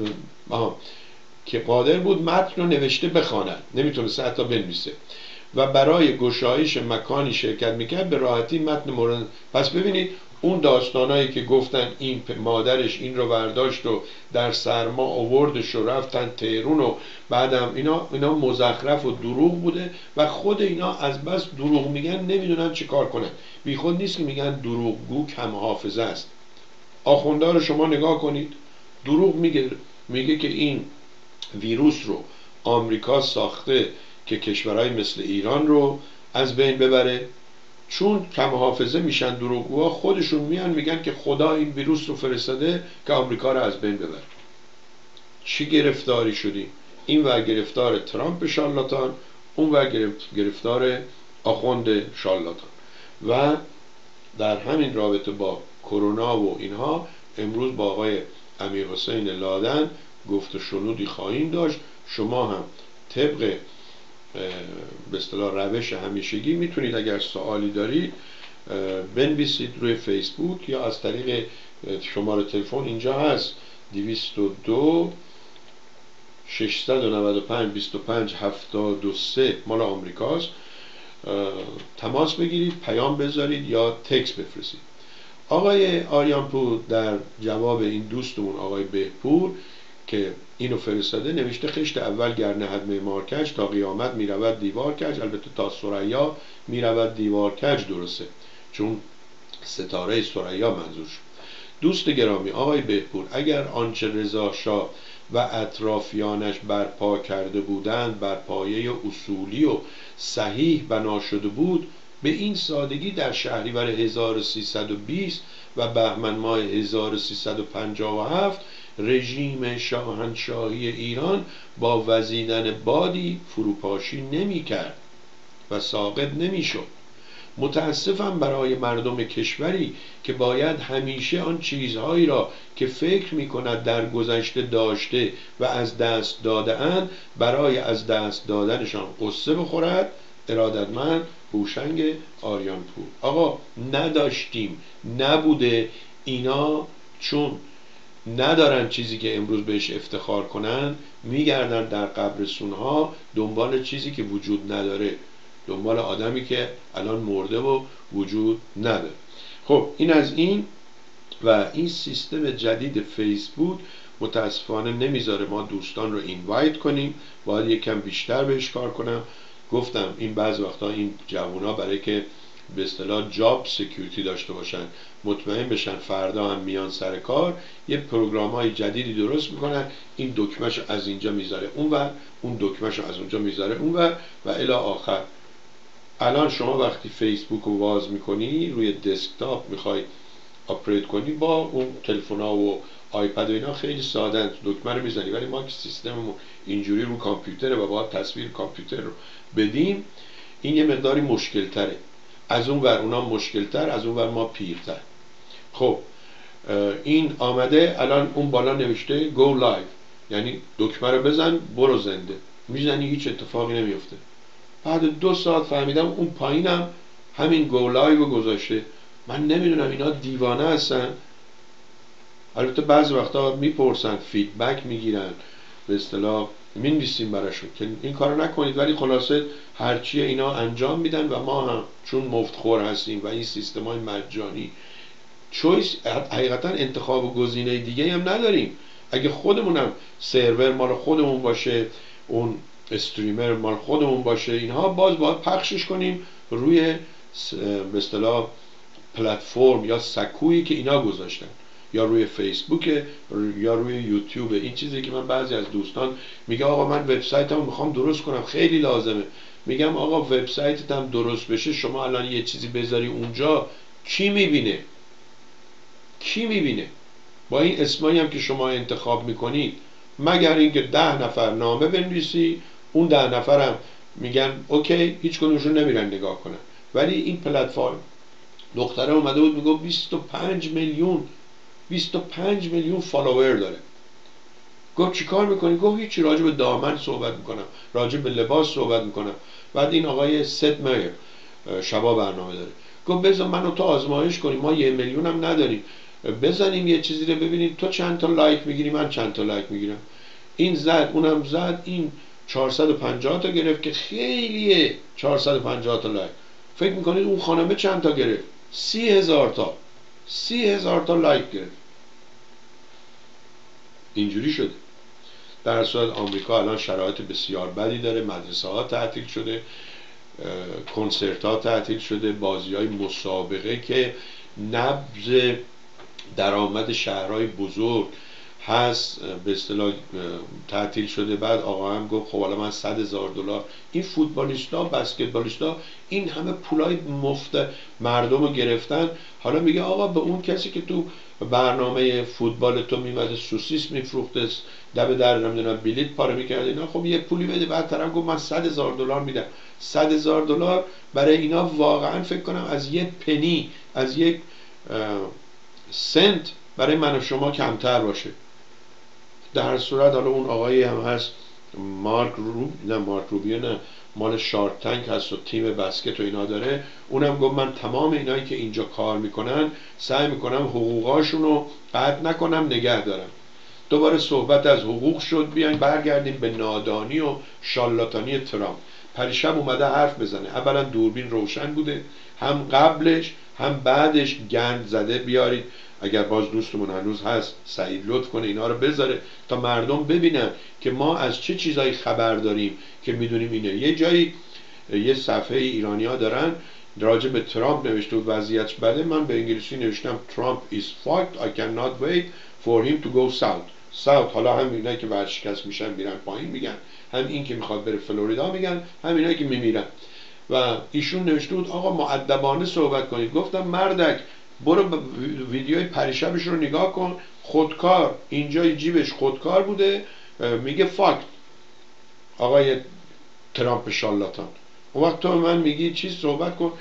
که قادر بود متن رو نوشته بخواند، نمیتونست حتی بنویسه و برای گشایش مکانی شرکت میکرد به راحتی متن مورد. پس ببینید اون داستانایی که گفتن این مادرش این رو برداشت و در سرما آوردش و رفتن تهرون و بعدم اینا اینا مزخرف و دروغ بوده و خود اینا از بس دروغ میگن نمیدونن چه کار کنن. بی خود نیست که میگن دروغگو کم حافظه است. آخونده رو شما نگاه کنید، دروغ میگه، میگه که این ویروس رو آمریکا ساخته که کشورهای مثل ایران رو از بین ببره. چون کم حافظه میشن دروغگوها، خودشون میان میگن که خدا این ویروس رو فرستاده که آمریکا رو از بین ببره. چی گرفتاری شدیم؟ این ور گرفتار ترامپ شارلاتان، اون ور گرفتار آخوند شارلاتان. و در همین رابطه با کرونا و اینها امروز با آقای امیرحسین لادن گفت و شنودی خواهیم داشت. شما هم طبق به اصطلاح روش همیشگی میتونید اگر سوالی دارید بنویسید روی فیسبوک یا از طریق شماره تلفن اینجا هست دویست و دو ششصد و نود و پنج بیست و پنج هفتاد و سه مال آمریکاست. تماس بگیرید، پیام بذارید یا تکست بفرستید. آقای آریانپور در جواب این دوستمون آقای بهپور که اینو فرستاده نوشته خشت اول گر نهد معمار کج، تا قیامت میرود دیوار کج. البته تا ثریا میرود دیوار کج درسته، چون ستاره ثریا منظور شد. دوست گرامی آقای بهپور، اگر آنچه رضا شاه و اطرافیانش برپا کرده بودند بر پایه اصولی و صحیح بنا شده بود، به این سادگی در شهریور هزار و سیصد و بیست و بهمن ماه هزار و سیصد و پنجاه و هفت رژیم شاهنشاهی ایران با وزیدن بادی فروپاشی نمی کرد و ساقط نمی شد. متاسفم برای مردم کشوری که باید همیشه آن چیزهایی را که فکر می کند در گذشته داشته و از دست داده اند برای از دست دادنشان قصه بخورد. ارادتمند هوشنگ آریانپور. آقا نداشتیم، نبوده، اینا چون ندارن چیزی که امروز بهش افتخار کنن میگردن در قبرستون ها دنبال چیزی که وجود نداره، دنبال آدمی که الان مرده و وجود نداره. خب این از این. و این سیستم جدید فیسبوک متاسفانه نمیذاره ما دوستان رو اینوایت کنیم، باید یکم بیشتر بهش کار کنم. گفتم این بعض وقتا این جوونا برای که به اصطلاح جاب سکیوریتی داشته باشن، مطمئن بشن فردا هم میان سر کار، یه پروگرام‌های جدیدی درست میکنن، این دکمه‌شو از اینجا میذاره اونور، اون دکمه‌شو از اونجا میذاره اونور و الی آخر. الان شما وقتی فیسبوک رو باز میکنی روی دسکتاپ میخوای آپریت کنی با اون تلفن‌ها و آیپد و اینا خیلی ساده دکمه رو میزنی، ولی ما که سیستممون اینجوری رو کامپیوتره و باید تصویر کامپیوتر رو بدیم، این یه مقداری مشکل تره. از اون ور اونا مشکل تر، از اون ور ما پیرتر. خب این آمده الان اون بالا نوشته گو لایو، یعنی دکمه رو بزن برو زنده، میزنی هیچ اتفاقی نمیفته. بعد دو ساعت فهمیدم اون پایینم همین گو لایو رو گذاشته. من نمیدونم اینا دیوانه هستن. البته بعضی وقتا میپرسن فیدبک میگیرن، به اصطلاح مینویسیم براشون که این کارو نکنید، ولی خلاصه هرچی اینا انجام میدن و ما هم چون مفتخور هستیم و این سیستمای مجانی چویس حقیقتا انتخاب و گزینه دیگه هم نداریم. اگه خودمونم سرور مال خودمون باشه، اون استریمر مال خودمون باشه، اینها باز باید پخشش کنیم روی به اصطلاح پلتفرم یا سکویی که اینا گذاشتن، یا روی فیسبوک یا روی یوتیوب. این چیزی که من بعضی از دوستان میگه آقا من وبسایتمو میخوام درست کنم خیلی لازمه. میگم آقا وبسایتت هم درست بشه، شما الان یه چیزی بذاری اونجا کی میبینه؟ کی میبینه؟ با این اسمایی هم که شما انتخاب میکنید، مگر اینکه ده نفر نامه بنویسی، اون ده نفرم میگن اوکی، هیچ کدومشون نمیرن نگاه کنن. ولی این پلتفرم دختره اومده بود میگه بیست و پنج میلیون بیست و پنج میلیون فالوور داره. گفت چیکار میکنی؟ گفت هیچی، راجع به دامن صحبت میکنم، راجع به لباس صحبت میکنم. بعد این آقای ست مایر شبا برنامه داره، گفت بذار منو تو آزمایش کنیم، ما یه میلیون هم نداریم، بزنیم یه چیزی رو ببینیم تو چند تا لایک میگیری من چند تا لایک میگیرم. این زد اونم زد، این چهارصد و پنجاه تا گرفت که خیلیه. چهارصد و پنجاه تا لایک. فکر میکنید اون خانمه چند تا گرفت؟ سی هزار تا سی هزار تا لایک گرفت. اینجوری شده. در صورت آمریکا الان شرایط بسیار بدی داره، مدرسه ها تعطیل شده، کنسرت ها تعطیل شده، بازی های مسابقه که نبض درآمد شهرهای بزرگ هست به اصطلاح تعطیل شده. بعد آقا هم گفت خب حالا من صد هزار دلار، این فوتبالیستا بسکتبالیستا این همه پولای مفت مردم رو گرفتن، حالا میگه آقا به اون کسی که تو برنامه فوتبال تو میمده سوسیس میفروخته، دبه در نمیدونم بلیط پاره میکرد اینا، خب یه پولی بده. بعد طرف گفت من صد هزار دلار میدم. صد هزار دلار برای اینا واقعا فکر کنم از یک پنی، از یک سنت برای من و شما کمتر باشه. در صورت حالا اون آقایی هم هست مارک روب نه مارک روبیو نه مال شارک تانک هست و تیم بسکت و اینا داره، اونم گفت من تمام اینایی که اینجا کار میکنن سعی میکنم حقوقاشون رو قطع نکنم، نگه دارم. دوباره صحبت از حقوق شد، بیاین برگردیم به نادانی و شالاتانی ترامپ. پریشب اومده حرف بزنه. اولا دوربین روشن بوده، هم قبلش هم بعدش گند زده. بیارید اگر باز دوستمون هنوز هست سعید لطف کنه اینا رو بذاره تا مردم ببینن که ما از چه چیزایی خبر داریم که میدونیم اینه. یه جایی یه صفحه ایرانی ها دارن راجع به ترامپ نوشته بود وضعیتش بده، من به انگلیسی نوشتم Trump is fucked I cannot wait for him to go south. south حالا هم اینایی که ورشکست میشن میرن پایین میگن، هم این که میخواد بره فلوریدا میگن، هم اینایی که میمیرن. و ایشون نوشته بود آقا مؤدبانه صحبت کنید. گفتم مردک برو ویدیوی پریشبش رو نگاه کن، خودکار اینجا جیبش خودکار بوده میگه فاکت آقای ترامپ شالاتان. اون وقت تو من میگی چیز صحبت کن.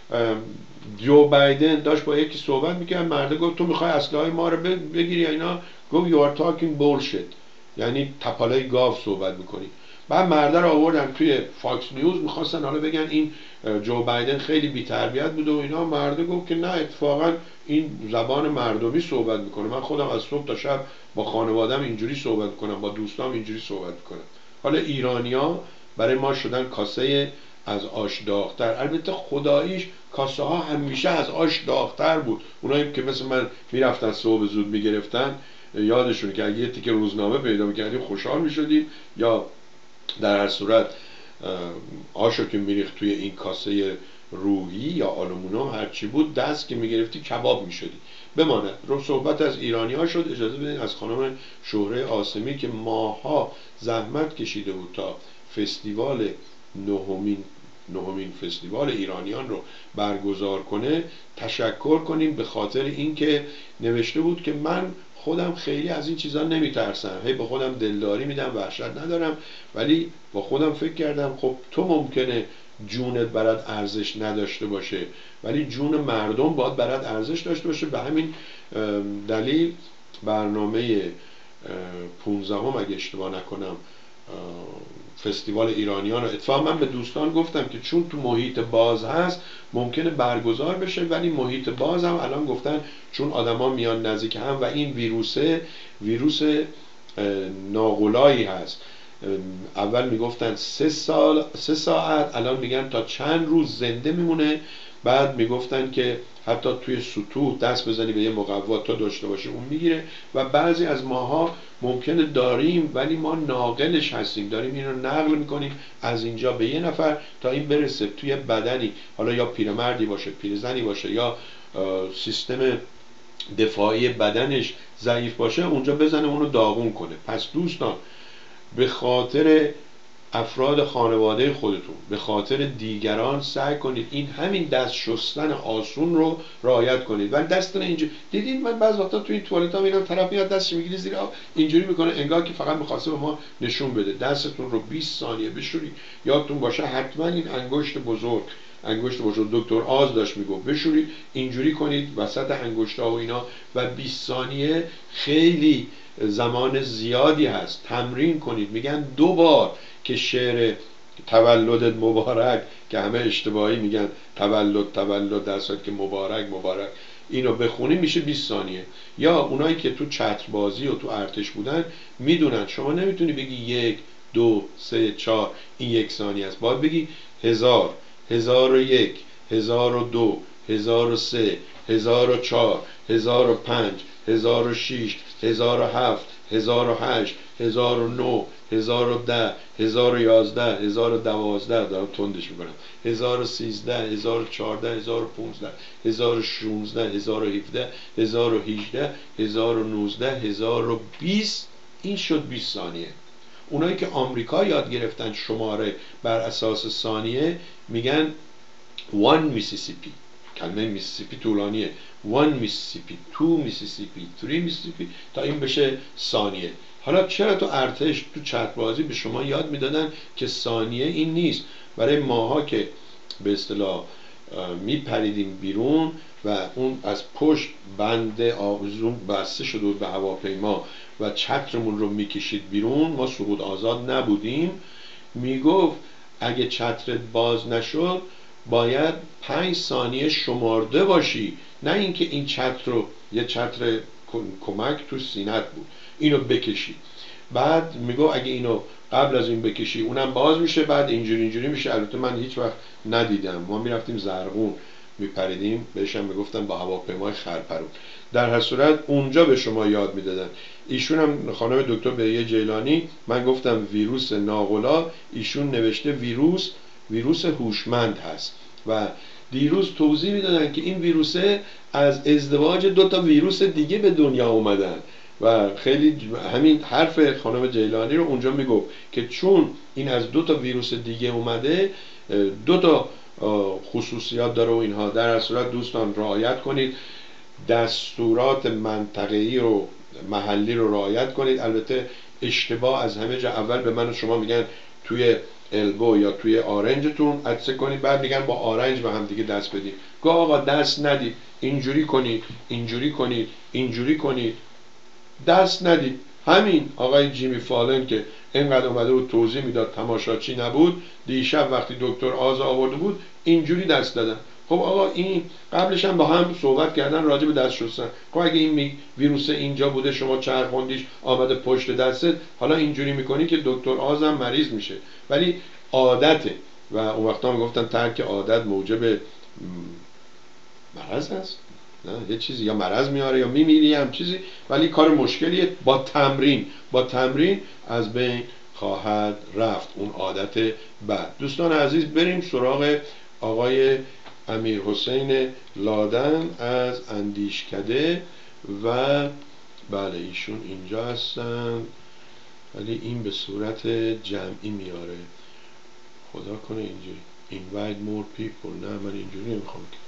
جو بایدن داشت با یکی صحبت میکرد، مرده گفت تو میخوای اسلحه ما رو بگیری یا اینا؟ گفت you are talking bullshit، یعنی تپالای گاو صحبت میکنی. بعد مرده رو آوردن توی فاکس نیوز، میخواستن حالا بگن این جو بایدن خیلی بی‌تربیت بوده و اینا. مرده گفت که نه اتفاقا این زبان مردمی صحبت میکنه، من خودم از صبح تا شب با خانوادم اینجوری صحبت میکنم، با دوستام اینجوری صحبت میکنم. حالا ایرانیا برای ما شدن کاسه از آش داغتر. البته خداییش کاسه ها همیشه از آش داغتر بود. اونایی که مثل من میرفتن صبح زود میگرفتن یادشون که اگه یه تیکه روزنامه پیدا میکردیم خوشحال میشدیم، یا در هر صورت آشو که میریخت توی این کاسه روحی یا آلومینیوم هرچی بود دست که میگرفتی کباب میشدی. بماند رو صحبت از ایرانی ها شد. اجازه بدین از خانم شهره آسمی که ماها زحمت کشیده بود تا فستیوال نهمین نهمین فستیوال ایرانیان رو برگزار کنه تشکر کنیم، به خاطر اینکه نوشته بود که من خودم خیلی از این چیزا نمیترسم، هی به خودم دلداری میدم، وحشت ندارم، ولی با خودم فکر کردم خب تو ممکنه جونت برات ارزش نداشته باشه ولی جون مردم باید برات ارزش داشته باشه. به همین دلیل برنامه پونزدهم اگه اشتباه نکنم فستیوال ایرانیان رو اتفاقا من به دوستان گفتم که چون تو محیط باز هست ممکنه برگزار بشه، ولی محیط باز هم الان گفتن چون آدما میان نزدیک هم و این ویروسه ویروس ناقلایی هست. اول میگفتن سه سال سه ساعت، الان میگن تا چند روز زنده میمونه. بعد میگفتن که حتی توی سطوح دست بزنی به یه مقوا تا داشته باشه اون میگیره. و بعضی از ماها ممکنه داریم ولی ما ناقلش هستیم، داریم این رو نقل میکنیم از اینجا به یه نفر تا این برسه توی بدنی، حالا یا پیرمردی باشه پیرزنی باشه یا سیستم دفاعی بدنش ضعیف باشه اونجا بزنه اونو داغون کنه. پس دوستان به خاطر افراد خانواده خودتون، به خاطر دیگران سعی کنید این همین دست شستن آسون رو رعایت کنید. ولی دستتون اینجوری دیدید من بعضی وقتا تو این توالتا میرم طرف میاد دستش میگیره زیر آب اینجوری میکنه انگار که فقط می‌خواسته به ما نشون بده. دستتون رو بیست ثانیه بشورید. یادتون باشه حتما این انگشت بزرگ انگشت بزرگ دکتر آز داشت میگفت بشورید، اینجوری کنید وسط انگشت‌ها و اینا و بیست ثانیه خیلی زمان زیادی هست. تمرین کنید. میگن دو بار که شعر تولدت مبارک که همه اشتباهی میگن تولد تولد در صورتی که مبارک مبارک، اینو بخونی میشه بیست ثانیه. یا اونایی که تو چتر بازی و تو ارتش بودن میدونن شما نمیتونی بگی یک دو سه چهار این یک ثانیه است، باید بگی هزار، هزار و یک، هزار و دو، هزار و سه، هزار و چهار، هزار و پنج، هزار و شش، هزار و هفت، هزار و هشت، هزار و نه، هزار و ده، هزار و یازده، هزار و دوازده، دارم تندش میکنم، هزار و سیزده، هزار و چهارده، هزار و پونزده، هزار و شونزده، هزار و هفده، هزار و هیجده، هزار و نوزده، هزار و بیست. این شد بیست ثانیه. اونایی که آمریکا یاد گرفتن شماره بر اساس ثانیه میگن one میسیسیپی. کلمه میسیسیپی طولانیه. one میسیسیپی، two میسیسیپی، three میسیسیپی تا این بشه ثانیه. حالا چرا تو ارتش تو چتربازی به شما یاد میدادن که ثانیه این نیست؟ برای ماها که به اصطلاح میپریدیم بیرون و اون از پشت بند آویزون بسته شده بود به هواپیما و چترمون رو میکشید بیرون، ما سقوط آزاد نبودیم. میگفت اگه چترت باز نشد باید پنج ثانیه شمارده باشی، نه اینکه این چتر رو یه چتر کمک تو سینت بود اینو بکشی. بعد میگو اگه اینو قبل از این بکشی اونم باز میشه، بعد اینجوری اینجوری میشه. البته من هیچ وقت ندیدم، ما میرفتیم زرغون میپریدیم، بهشم میگفتن با هواپیمای خرپرون. در هر صورت اونجا به شما یاد میدادن. ایشون هم خانم دکتر بهیه جیلانی، من گفتم ویروس ناقلا، ایشون نوشته ویروس ویروس هوشمند هست. و دیروز توضیح میدادن که این ویروسه از ازدواج دو تا ویروس دیگه به دنیا اومدن و خیلی همین حرف خانم جیلانی رو اونجا میگفت که چون این از دو تا ویروس دیگه اومده، دو تا خصوصیات داره و اینها. در هر صورت دوستان رعایت کنید، دستورات منطقه‌ای رو محلی رو رعایت کنید. البته اشتباه از همه جا اول به من و شما میگن توی البو یا توی آرنجتون عطسه کنید، بعد میگن با آرنج به هم دیگه دست بدید. گاه آقا دست ندید، اینجوری کنید، اینجوری کنید، اینجوری کنید، دست ندید. همین آقای جیمی فالن که اینقدر اومده بود توضیح میداد، تماشاچی نبود، دیشب وقتی دکتر آز آورده بود اینجوری دست دادن. خب آقا این قبلش هم با هم صحبت کردن راجع به دست شستن. خب اگه این ویروس اینجا بوده شما چرخوندیش آمده پشت دستت، حالا اینجوری میکنی که دکتر آزم مریض میشه. ولی عادته و اون وقتا میگفتن ترک عادت موجب مرض است، نه یه چیزی یا مرض میاره یا میمیری هم چیزی، ولی کار مشکلیه. با تمرین با تمرین از بین خواهد رفت اون عادت بد. دوستان عزیز، بریم سراغ آقای امیر حسین لادن از اندیشکده. و بله ایشون اینجا هستن، ولی این به صورت جمعی میاره. خدا کنه اینجوری invite more people. نه من اینجوری نمیخوام که،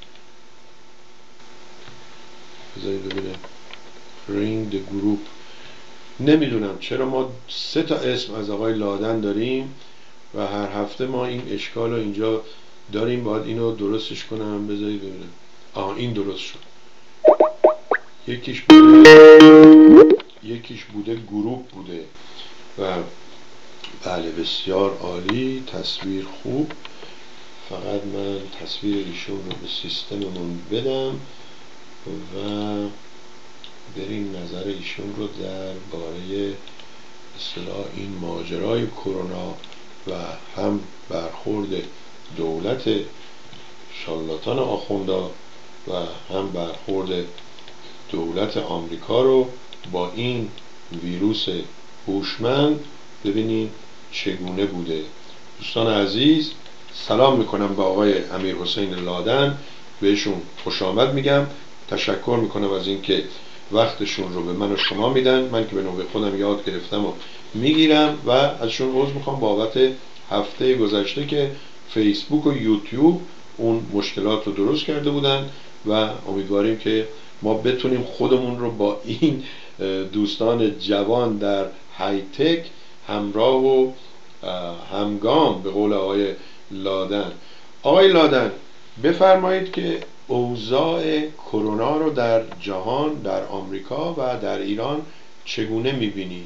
بذارید ببینه ring the group. نمیدونم چرا ما سه تا اسم از آقای لادن داریم و هر هفته ما این اشکال رو اینجا داریم، باید اینو درستش کنم. بذارید ببینم. آها این درست شد. یکیش بوده یکیش بوده گروپ بوده. و بله بسیار عالی، تصویر خوب. فقط من تصویر ایشون رو به سیستممون بدم و بریم نظر ایشون رو درباره اصطلاح این ماجرای کرونا و هم برخورد دولت شارلاتان آخوندا و هم برخورد دولت آمریکا رو با این ویروس هوشمند ببینیم چگونه بوده. دوستان عزیز، سلام میکنم به آقای امیر حسین لادن، بهشون خوش آمد میگم، تشکر میکنم از اینکه وقتشون رو به من و شما میدن. من که به نوبه خودم یاد گرفتم و میگیرم و ازشون عذر میخوام بابت هفته گذشته که فیسبوک و یوتیوب اون مشکلات رو درست کرده بودن و امیدواریم که ما بتونیم خودمون رو با این دوستان جوان در های تک همراه و همگام به قول آقای لادن. آقای لادن بفرمایید که اوضاع کرونا رو در جهان، در آمریکا و در ایران چگونه میبینید؟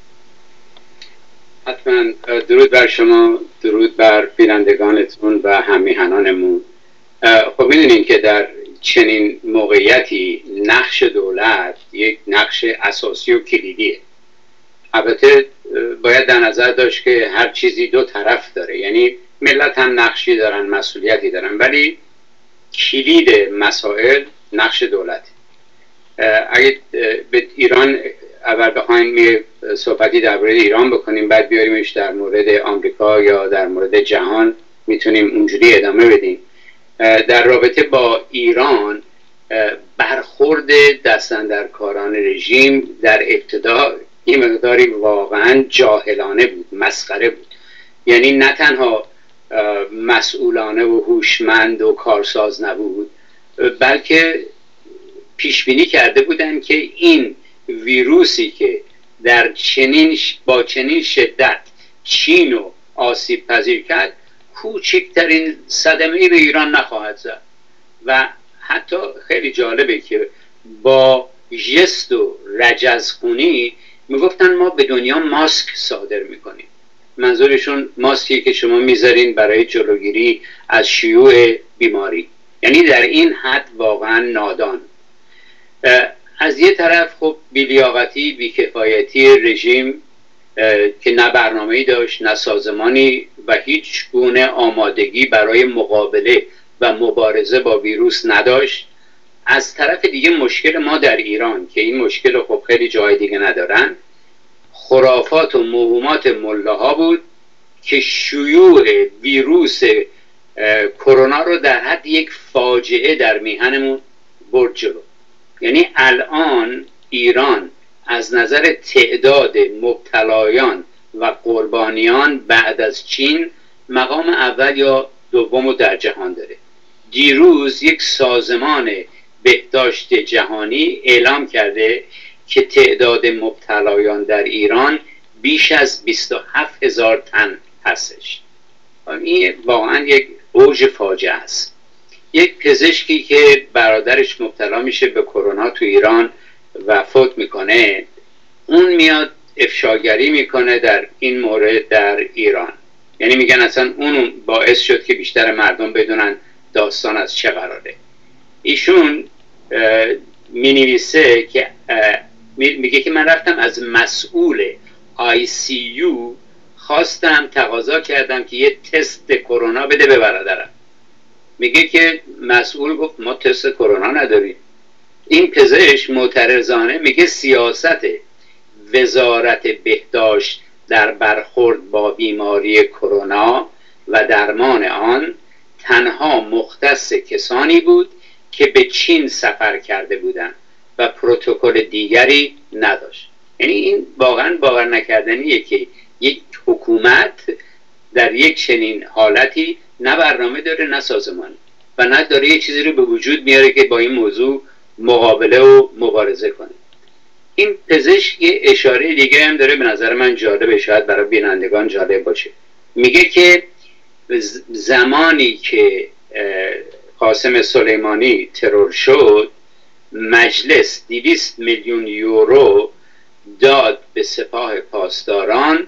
حتما. درود بر شما، درود بر بینندگانتون و همیهنانمون. خب میدونین که در چنین موقعیتی نقش دولت یک نقش اساسی و کلیدیه. البته باید در نظر داشت که هر چیزی دو طرف داره، یعنی ملت هم نقشی دارن، مسئولیتی دارن، ولی کلید مسائل نقش دولت. اگه به ایران اول بخوایم صحبتی درباره ایران بکنیم بعد بیاریمش در مورد آمریکا یا در مورد جهان، میتونیم اونجوری ادامه بدیم. در رابطه با ایران برخورد دستاندرکاران رژیم در ابتدا یه مقداری واقعا جاهلانه بود، مسخره بود. یعنی نه تنها مسئولانه و هوشمند و کارساز نبود، بلکه پیش بینی کرده بودن که این ویروسی که در چنین با چنین شدت چین رو آسیب پذیر کرد کوچکترین صدمه‌ای به ایران نخواهد زد. و حتی خیلی جالبه که با ژست و رجزخونی میگفتن ما به دنیا ماسک صادر میکنیم. منظورشون ماسکی که شما میذارین برای جلوگیری از شیوع بیماری. یعنی در این حد واقعا نادان. از یه طرف خب بی‌لیاقتی، بی‌کفایتی رژیم که نه برنامه‌ای داشت، نه سازمانی و هیچ گونه آمادگی برای مقابله و مبارزه با ویروس نداشت. از طرف دیگه مشکل ما در ایران که این مشکل خب خیلی جای دیگه ندارن، خرافات و موهومات ملاها بود که شیوع ویروس کرونا رو در حد یک فاجعه در میهنمون برد جلو. یعنی الان ایران از نظر تعداد مبتلایان و قربانیان بعد از چین مقام اول یا دوم رو در جهان داره. دیروز یک سازمان بهداشت جهانی اعلام کرده که تعداد مبتلایان در ایران بیش از بیست و هفت هزار تن هستش. این واقعا یک اوج فاجعه است. یک پزشکی که برادرش مبتلا میشه به کرونا تو ایران و فوت میکنه، اون میاد افشاگری میکنه در این مورد در ایران. یعنی میگن اصلا اون باعث شد که بیشتر مردم بدونن داستان از چه قراره. ایشون مینویسه که میگه که من رفتم از مسئول آی سی یو خواستم، تقاضا کردم که یه تست کرونا بده به برادرم. میگه که مسئول گفت ما تست کرونا نداریم. این پزشک معترضانه میگه سیاست وزارت بهداشت در برخورد با بیماری کرونا و درمان آن تنها مختص کسانی بود که به چین سفر کرده بودند و پروتکل دیگری نداشت. یعنی این واقعا باور نکردنیه که یک حکومت در یک چنین حالتی نه برنامه داره نه سازمانی و نه داره یک چیزی رو به وجود میاره که با این موضوع مقابله و مبارزه کنه. این پزشک یه اشاره دیگه هم داره، به نظر من جالبه، شاید برای بینندگان جالب باشه. میگه که زمانی که قاسم سلیمانی ترور شد، مجلس دویست میلیون یورو داد به سپاه پاسداران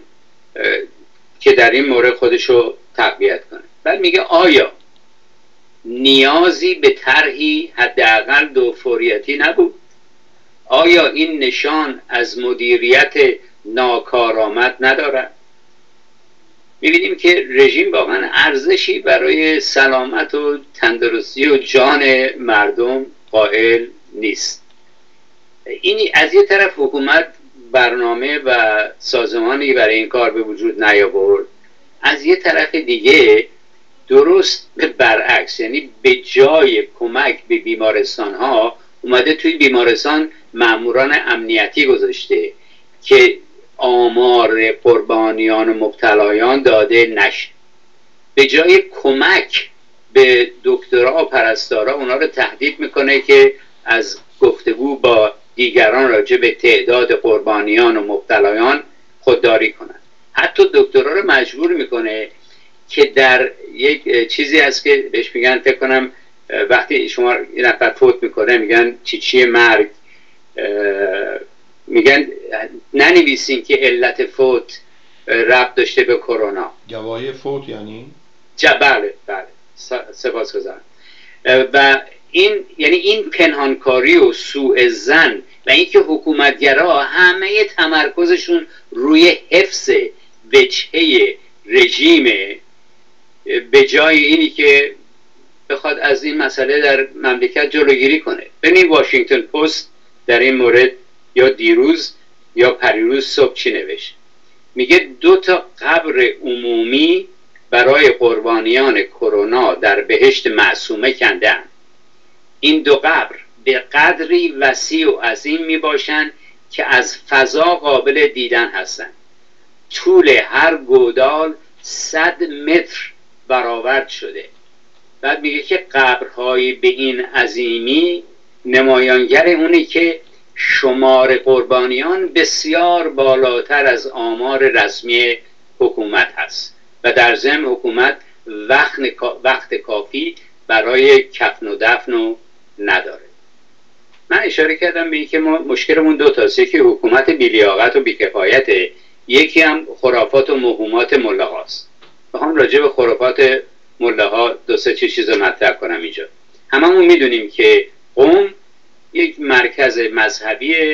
که در این مورد خودشو تقویت کنه. بعد میگه آیا نیازی به طرحی حداقل دو فوریتی نبود؟ آیا این نشان از مدیریت ناکارآمد ندارد؟ میبینیم که رژیم واقعا ارزشی برای سلامت و تندرستی و جان مردم قائل نیست. این از یه طرف حکومت برنامه و سازمانی برای این کار به وجود نیاورد، از یه طرف دیگه درست برعکس، یعنی به جای کمک به بیمارستان ها اومده توی بیمارستان ماموران امنیتی گذاشته که آمار قربانیان و مبتلایان داده نشه. به جای کمک به دکترها و پرستارا اونا رو تهدید میکنه که از گفتگو با دیگران راجع به تعداد قربانیان و مبتلایان خودداری کنن. حتی دکترها رو مجبور میکنه که در یک چیزی هست که بهش میگن، فکر کنم وقتی شما این نفر فوت میکنه میگن چی چی مرگ، میگن ننویسین که علت فوت ربط داشته به کرونا. گواهی فوت یعنی؟ بله بله سپاسگزارم. و این یعنی این پنهانکاری و سوء ظن و اینکه حکومتگرا همه تمرکزشون روی حفظ وجهه رژیم به جای اینی که بخواد از این مسئله در مملکت جلوگیری کنه. ببینید واشنگتن پست در این مورد یا دیروز یا پریروز صبح چی نوشت؟ میگه دو تا قبر عمومی برای قربانیان کرونا در بهشت معصومه کندن. این دو قبر به قدری وسیع و عظیم می باشند که از فضا قابل دیدن هستند. طول هر گودال صد متر برآورد شده. بعد میگه که قبرهای به این عظیمی نمایانگر اونی که شمار قربانیان بسیار بالاتر از آمار رسمی حکومت هست و در ضمن حکومت وقت, وقت کافی برای کفن و دفن نداره. من اشاره کردم به این که ما مشکلمون دو تاست، یکی حکومت بی‌لیاقت و بی‌کفایته، یکی هم خرافات و موهومات ملاهاست. بخوام راجع به خرافات ملاها دو سه چیز مطرح کنم اینجا. هممون میدونیم که قم یک مرکز مذهبی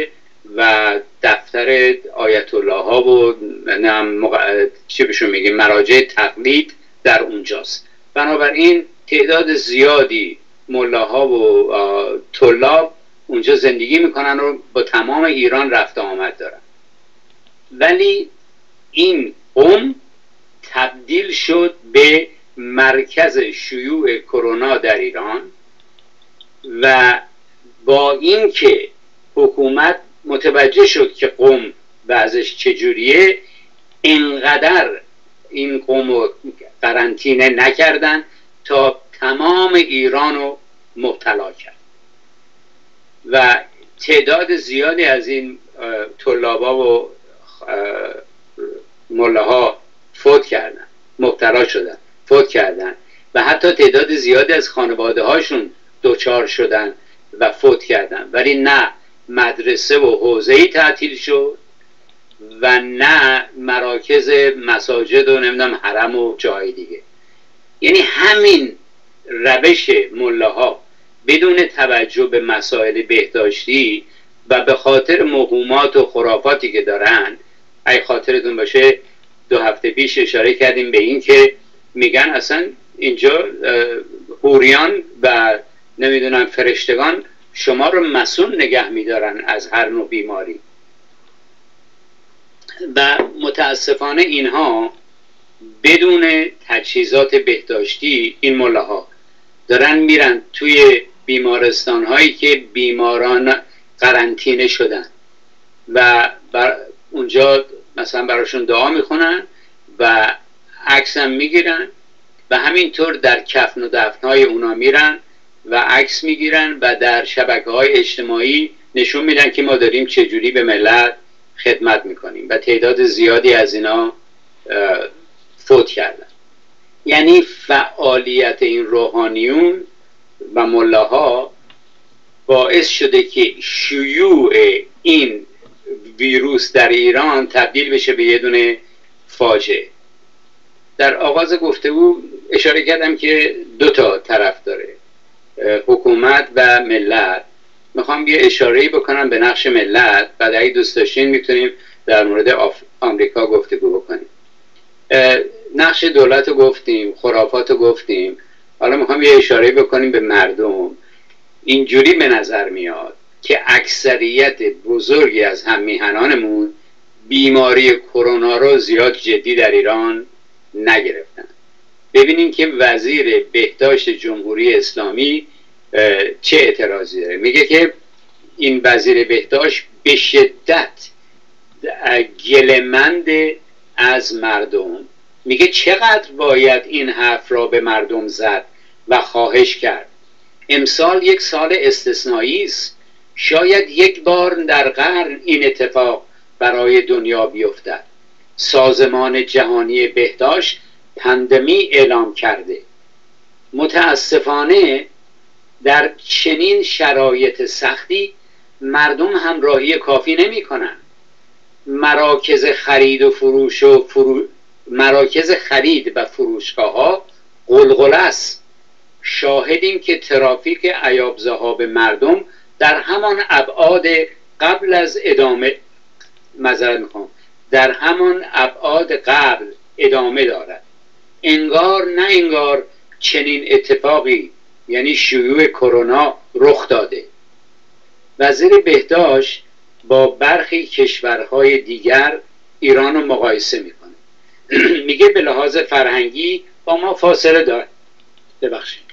و دفتر آیت الله ها و مق... چی بهشون میگیم مراجع تقلید در اونجاست. بنابراین تعداد زیادی ملاها و طلاب اونجا زندگی میکنن و با تمام ایران رفت آمد دارن. ولی این قم تبدیل شد به مرکز شیوع کرونا در ایران و با اینکه حکومت متوجه شد که قم وضعش چجوریه، اینقدر این قم رو قرنطینه نکردن تا تمام ایران رو مبتلا کرد و تعداد زیادی از این طلابا و ملاها فوت کردن، مبتلا شدن، فوت کردن و حتی تعداد زیادی از خانواده هاشون دچار شدن و فوت کردن. ولی نه مدرسه و حوزه‌ای تعطیل شد و نه مراکز مساجد و نمیدونم حرم و جای دیگه. یعنی همین روش ملاها بدون توجه به مسائل بهداشتی و به خاطر موهومات و خرافاتی که دارن، ای خاطرتون باشه دو هفته پیش اشاره کردیم به این که میگن اصلا اینجا حوریان و نمیدونم فرشتگان شما رو مسئول نگه میدارن از هر نوع بیماری. و متاسفانه اینها بدون تجهیزات بهداشتی این ملاها دارن میرن توی بیمارستان هایی که بیماران قرنطینه شدن و بر اونجا مثلا براشون دعا میخونن و عکس هم میگیرن و همینطور در کفن و دفن های اونا میرن و عکس میگیرن و در شبکه های اجتماعی نشون میدن که ما داریم چجوری به ملت خدمت میکنیم و تعداد زیادی از اینا فوت کردن. یعنی فعالیت این روحانیون و ملاها باعث شده که شیوع این ویروس در ایران تبدیل بشه به یه دونه فاجعه. در آغاز گفتگو اشاره کردم که دو تا طرف داره، حکومت و ملت. میخوام یه اشاره‌ای بکنم به نقش ملت، بعد اگه دوست داشتین میتونیم در مورد آمریکا گفتگو بکنیم. نقش دولت رو گفتیم، خرافات رو گفتیم، حالا میخوام یه اشاره بکنیم به مردم. اینجوری به نظر میاد که اکثریت بزرگی از هم میهنانمون بیماری کرونا رو زیاد جدی در ایران نگرفتن. ببینیم که وزیر بهداشت جمهوری اسلامی چه اعتراضی داره. میگه که این وزیر بهداشت به شدت گله‌مند از مردم، میگه چقدر باید این حرف را به مردم زد و خواهش کرد. امسال یک سال استثنایی است، شاید یک بار در قرن این اتفاق برای دنیا بیفتد. سازمان جهانی بهداشت پندمی اعلام کرده. متاسفانه در چنین شرایط سختی مردم همراهی کافی نمی کنن. مراکز خرید و فروش و فرو... مراکز خرید و فروشگاه ها غلغله است. شاهدیم که ترافیک عیاب ذهاب مردم در همان ابعاد قبل از ادامه معذرت میخوام در همان ابعاد قبل ادامه دارد. انگار نه انگار چنین اتفاقی یعنی شیوع کرونا رخ داده. وزیر بهداشت با برخی کشورهای دیگر ایران رو مقایسه میکنه. میگه به لحاظ فرهنگی با ما فاصله داره. ببخشید.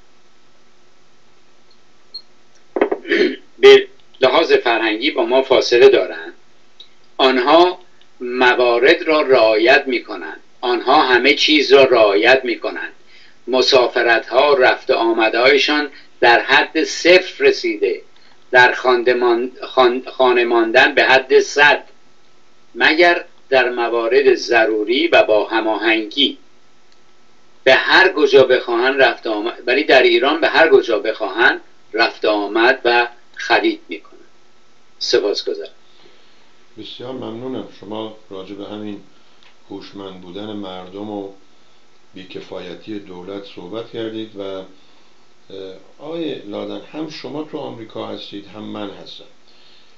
به لحاظ فرهنگی با ما فاصله دارن. آنها موارد را رعایت میکنن. آنها همه چیز را رعایت میکنن. مسافرت ها رفت آمده هایشان در حد صفر رسیده. در خانه ماندن به حد صد، مگر در موارد ضروری و با هماهنگی. به هر کجا بخواهند رفت آمد، ولی در ایران به هر کجا بخواهند رفت آمد و خرید میکنن. سپاسگزارم. بسیار ممنونم. شما راجع به همین هوشمند بودن مردم و بیکفایتی دولت صحبت کردید و آقای لادن هم شما تو آمریکا هستید هم من هستم.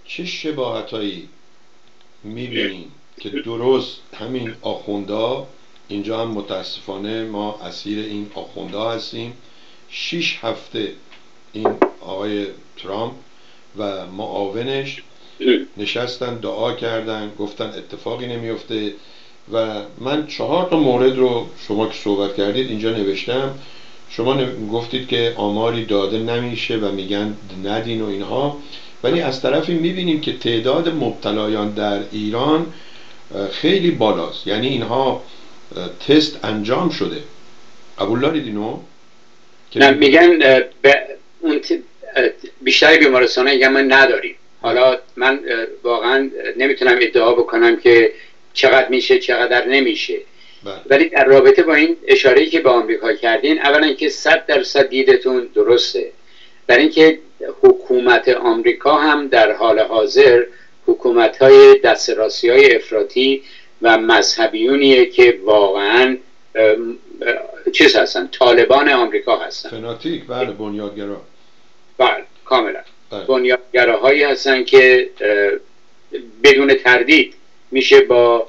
چه شباهتایی میبینیم که درست همین آخوندا، اینجا هم متاسفانه ما اسیر این آخوندا هستیم. شش هفته این آقای ترامپ و معاونش نشستن دعا کردن، گفتن اتفاقی نمیفته. و من چهار تا مورد رو شما که صحبت کردید اینجا نوشتم. شما گفتید که آماری داده نمیشه و میگن ندین و اینها، ولی از طرفی میبینیم که تعداد مبتلایان در ایران خیلی بالاست. یعنی اینها تست انجام شده. قبول دارید اینو؟ نه میگن اون بیشتر بیمارستانه میگن من نداریم. حالا من واقعا نمیتونم ادعا بکنم که چقدر میشه چقدر نمیشه، ولی در رابطه با این اشاره‌ای که به آمریکا کردین، اولا که صد درصد دیدتون درسته، در اینکه حکومت آمریکا هم در حال حاضر حکومت‌های دست راستی‌های افراطی و مذهبیونیه که واقعا چیز هستن، طالبان آمریکا هستن، فناتیک، بله، بنیادگرا، بله کاملا بنیادگراهایی هستن که بدون تردید میشه با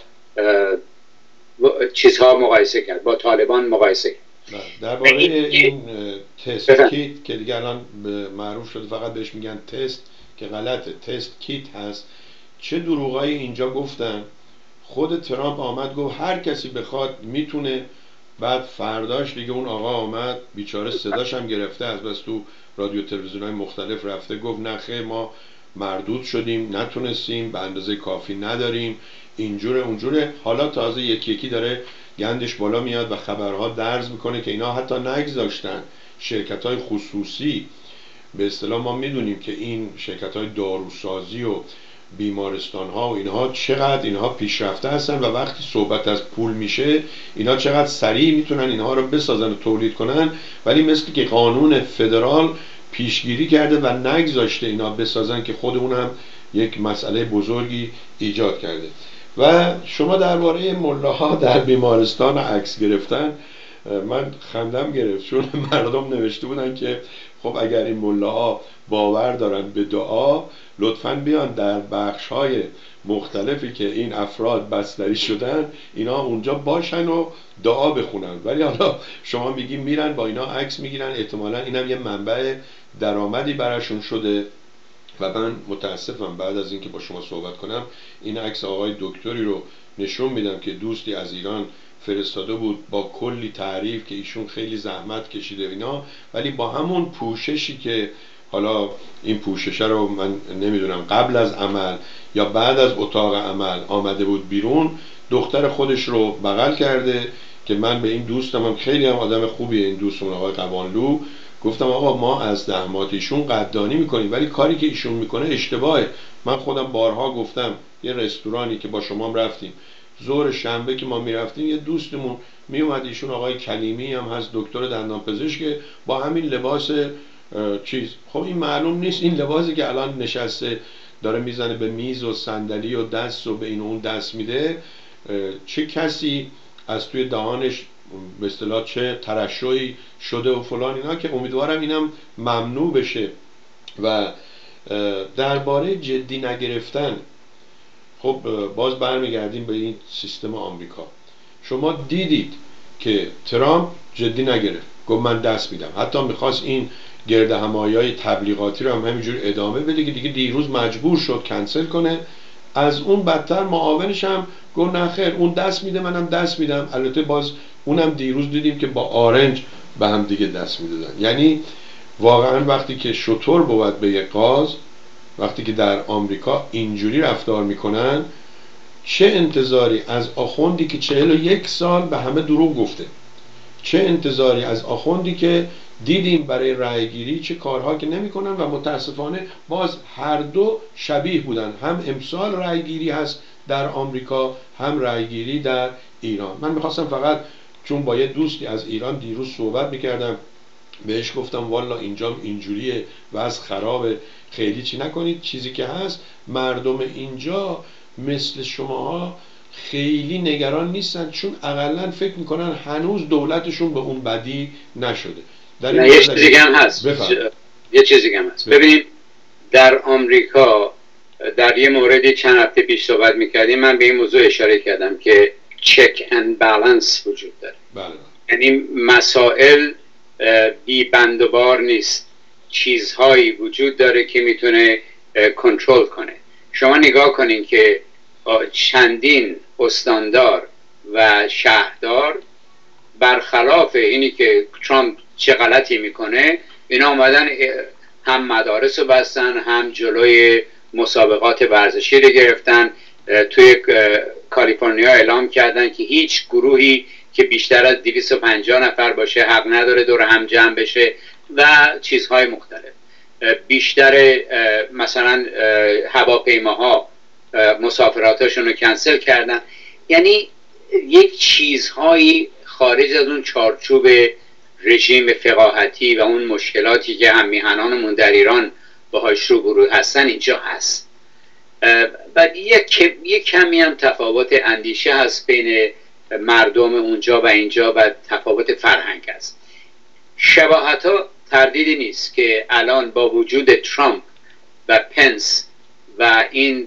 چیزها مقایسه کرد، با طالبان مقایسه کرد. درباره این تست کیت که دیگه الان معروف شده فقط بهش میگن تست، که غلطه، تست کیت هست. چه دروغایی اینجا گفتن. خود ترامپ آمد گفت هر کسی بخواد میتونه. بعد فرداش دیگه اون آقا آمد بیچاره صداش هم گرفته از بس تو رادیو تلویزیون‌های مختلف رفته گفت نه خیر ما مردود شدیم، نتونستیم، به اندازه کافی نداریم، اینجوره اونجوره. حالا تازه یکی یکی داره گندش بالا میاد و خبرها درز میکنه که اینا حتی نگذاشتن شرکت‌های خصوصی، به اصطلاح ما میدونیم که این شرکت‌های داروسازی و بیمارستان‌ها و اینها چقدر اینها پیشرفته هستن و وقتی صحبت از پول میشه اینا چقدر سریع میتونن اینها رو بسازن و تولید کنن، ولی مثل که قانون فدرال پیشگیری کرده و نگذاشته اینا بسازن که خود اونم یک مسئله بزرگی ایجاد کرده. و شما درباره ملاها در بیمارستان عکس گرفتن، من خندم گرفت چون مردم نوشته بودن که خب اگر این ملاها باور دارن به دعا لطفاً بیان در بخش‌های مختلفی که این افراد بستری شدن اینا اونجا باشن و دعا بخونن. ولی حالا شما میگین میرن با اینا عکس میگیرن، احتمالاً اینم یه منبع درآمدی براشون شده. و من متاسفم بعد از اینکه با شما صحبت کنم این عکس آقای دکتری رو نشون میدم که دوستی از ایران فرستاده بود با کلی تعریف که ایشون خیلی زحمت کشیده اینا، ولی با همون پوششی که حالا این پوششه رو من نمیدونم قبل از عمل یا بعد از اتاق عمل آمده بود بیرون، دختر خودش رو بغل کرده. که من به این دوستم هم خیلی هم آدم خوبیه، این دوستمون آقای قوانلو، گفتم آقا ما از زحمات ایشون قدردانی میکنیم ولی کاری که ایشون میکنه اشتباهه. من خودم بارها گفتم یه رستورانی که با شما هم رفتیم، ظهر شنبه که ما میرفتیم یه دوستمون میومد، ایشون آقای کلیمی هم هست، دکتر دندانپزشک، با همین لباس چیز. خب این معلوم نیست این لباسی که الان نشسته داره میزنه به میز و صندلی و دست و به این و اون دست میده، چه کسی از توی دهانش به اصطلاح چه ترشحی شده و فلان اینا، که امیدوارم اینم ممنوع بشه. و درباره جدی نگرفتن، خب باز برمیگردیم به این سیستم آمریکا. شما دیدید که ترامپ جدی نگرفت، گفت من دست میدم، حتی میخواست این گرد همایی‌های تبلیغاتی رو هم همینجور ادامه بده که دیگه دیروز مجبور شد کنسل کنه. از اون بدتر معاونش هم گفت نه خیر اون دست میده منم دست میدم. البته باز اونم دیروز دیدیم که با آرنج به هم دیگه دست میدادن. یعنی واقعا وقتی که شطور بود به یک قاز، وقتی که در آمریکا اینجوری رفتار میکنن، چه انتظاری از آخوندی که چهل و یک سال به همه دروغ گفته، چه انتظاری از آخوندی که دیدیم برای رأیگیری چه کارها که نمیکنن و متاسفانه باز هر دو شبیه بودن. هم امسال رأیگیری هست در آمریکا، هم رأیگیری در ایران. من میخواستم فقط چون با یه دوستی از ایران دیروز صحبت میکردم، بهش گفتم والا اینجا اینجوریه و از خراب خیلی چی نکنید. چیزی که هست مردم اینجا مثل شماها خیلی نگران نیستن، چون اقلا فکر میکنن هنوز دولتشون به اون بدی نشده. نه یه چیزی هم هست بفرم. یه چیزی هم هست ببینید در آمریکا در یه موردی چند هفته پیش صحبت میکردیم، من به این موضوع اشاره کردم که چک اند بالانس وجود داره. بله. یعنی مسائل بی بند و بار نیست، چیزهایی وجود داره که میتونه کنترل کنه. شما نگاه کنین که چندین استاندار و شهردار برخلاف اینی که ترامپ چه غلطی میکنه، اینا اومدن هم مدارس رو بستن، هم جلوی مسابقات ورزشی رو گرفتن. توی کالیفرنیا اعلام کردن که هیچ گروهی که بیشتر از دویست و پنجاه نفر باشه حق نداره دور هم جمع بشه و چیزهای مختلف. بیشتر مثلا هواپیماها مسافراتاشون رو کنسل کردن. یعنی یک چیزهایی خارج از اون چارچوب رژیم فقاهتی و اون مشکلاتی که هم میهنانمون در ایران باهاش روبرو هستن اینجا هست. بعد یک یک کمی هم تفاوت اندیشه هست بین مردم اونجا و اینجا و تفاوت فرهنگ هست. شباهت ها تردیدی نیست که الان با وجود ترامپ و پنس و این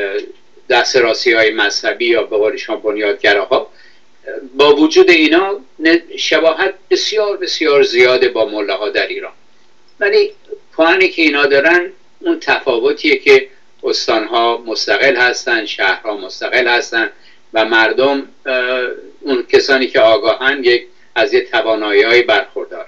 دست راستی های مذهبی یا به قول شما بنیادگراها، با وجود اینا شباهت بسیار بسیار زیاده با ملاها در ایران. ولی پوانی که اینا دارن اون تفاوتیه که استانها مستقل هستن، شهرها مستقل هستن و مردم اون کسانی که آگاهن یک از یه توانایی‌های برخوردار.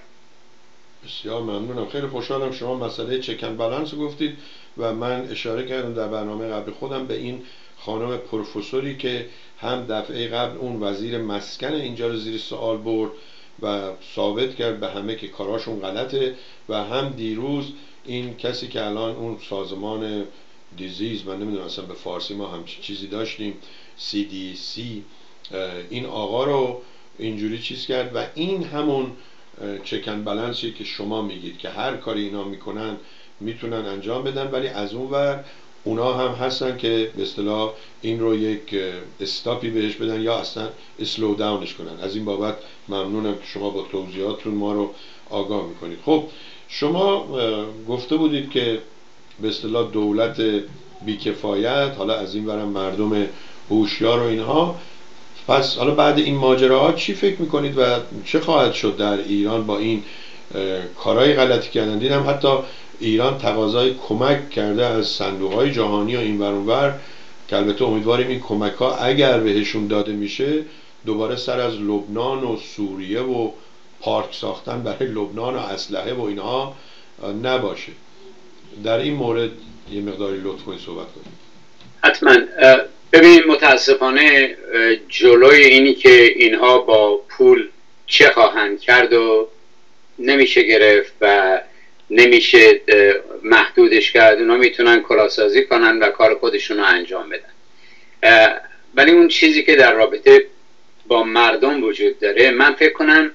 بسیار ممنونم. خیلی خوشحالم شما مسئله چکن بالانس گفتید و من اشاره کردم در برنامه قبل خودم به این خانم پروفسوری که هم دفعه قبل اون وزیر مسکن اینجا رو زیر سوال برد و ثابت کرد به همه که کاراشون غلطه، و هم دیروز این کسی که الان اون سازمان دیزیز، من نمیدونم اصلا به فارسی ما هم چیزی داشتیم، سی دی سی، این آقا رو اینجوری چیز کرد. و این همون چکن بالانسی که شما میگید که هر کاری اینا میکنن میتونن انجام بدن، ولی از اون ور اونا هم هستن که به اصطلاح این رو یک استاپی بهش بدن یا اصلا اسلو داونش کنن. از این بابت ممنونم که شما با توضیحاتتون ما رو آگاه میکنید. خب شما گفته بودید که به اصطلاح دولت بیکفایت، حالا از این ورم مردم هوشیار و اینها. پس حالا بعد این ماجراها چی فکر میکنید و چه خواهد شد در ایران با این کارهای غلطی کردن؟ دیدم حتی ایران تقاضای کمک کرده از صندوقهای جهانی و این ور اون ور، که البته امیدواریم این کمک ها اگر بهشون داده میشه دوباره سر از لبنان و سوریه و پارک ساختن برای لبنان و اسلحه و اینها نباشه. در این مورد یه مقداری لطف کنید صحبت کنید. حتما. ببینید متاسفانه جلوی اینی که اینها با پول چه خواهند کرد و نمیشه گرفت و نمیشه محدودش کرد. اونا میتونن کلاسازی کنن و کار خودشون رو انجام بدن. ولی اون چیزی که در رابطه با مردم وجود داره، من فکر کنم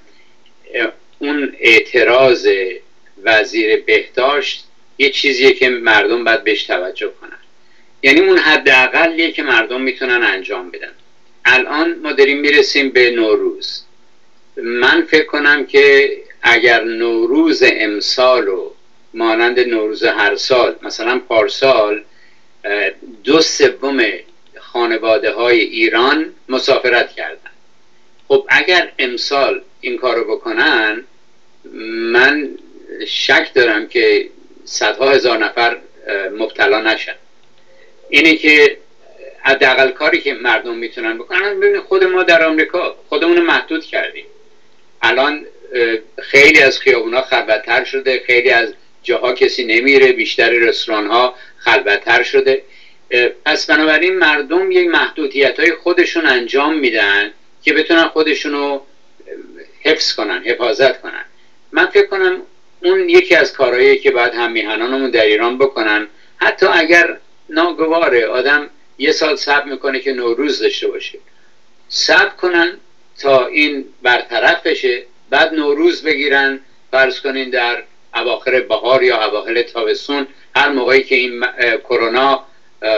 اون اعتراض وزیر بهداشت یه چیزیه که مردم باید بهش توجه کنن. یعنی اون حداقلیه که مردم میتونن انجام بدن. الان ما داریم میرسیم به نوروز. من فکر کنم که اگر نوروز امسال و مانند نوروز هر سال، مثلا پارسال دو سوم خانواده های ایران مسافرت کردن، خب اگر امسال این کارو بکنن، من شک دارم که صدها هزار نفر مبتلا نشن. اینه که حداقل کاری که مردم میتونن بکنن. ببینید خود ما در آمریکا خودمون رو محدود کردیم. الان خیلی از خیابونا خلوت‌تر شده، خیلی از جاها کسی نمیره، بیشتر رستوران ها خلوت‌تر شده. پس بنابراین مردم یک محدودیت‌های خودشون انجام میدن که بتونن خودشونو حفظ کنن، حفاظت کنن. من فکر کنم اون یکی از کارهایی که باید هم میهنانمون در ایران بکنن. حتی اگر ناگواره آدم یه سال صبر میکنه که نوروز داشته باشه، صبر کنن تا این برطرف بشه، بعد نوروز بگیرن، فرض کنین در اواخر بهار یا اواخر تابستون، هر موقعی که این کرونا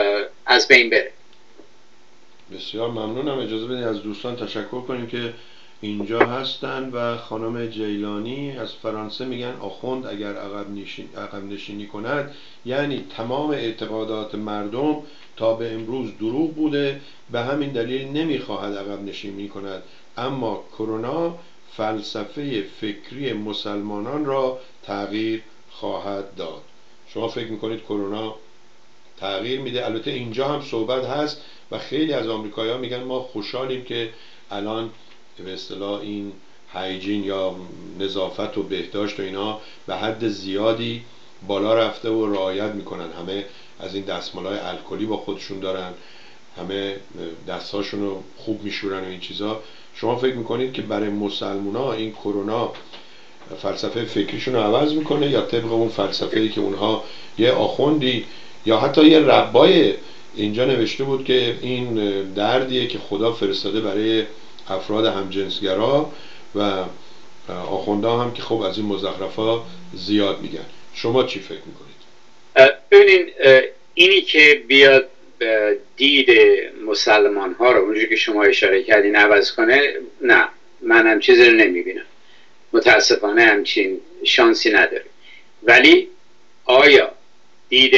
از بین بره. بسیار ممنونم. اجازه بدید از دوستان تشکر کنیم که اینجا هستن و خانم جیلانی از فرانسه میگن آخوند اگر عقب نشینی, عقب نشینی کند یعنی تمام اعتقادات مردم تا به امروز دروغ بوده، به همین دلیل نمیخواهد عقب نشینی کند، اما کرونا فلسفه فکری مسلمانان را تغییر خواهد داد. شما فکر میکنید کرونا تغییر میده؟ البته اینجا هم صحبت هست و خیلی از آمریکایی‌ها میگن ما خوشحالیم که الان به اصطلاح این هایجین یا نظافت و بهداشت و اینا به حد زیادی بالا رفته و رعایت میکنن، همه از این دستمالهای الکلی با خودشون دارن، همه دستاشون رو خوب میشورن و این چیزا. شما فکر میکنید که برای مسلمونا این کرونا فلسفه فکریشون رو عوض میکنه یا طبق اون فلسفه‌ای که اونها یه آخوندی یا حتی یه ربای اینجا نوشته بود که این دردیه که خدا فرستاده برای افراد همجنسگرا و آخوندا هم که خب از این مزخرفا زیاد میگن. شما چی فکر میکنید؟ ببینین اینی که بیاد دید مسلمان ها رو اونجوری که شما اشاره کردین عوض کنه، نه، من هم چیزی رو نمیبینم، متاسفانه همچین شانسی نداره. ولی آیا دید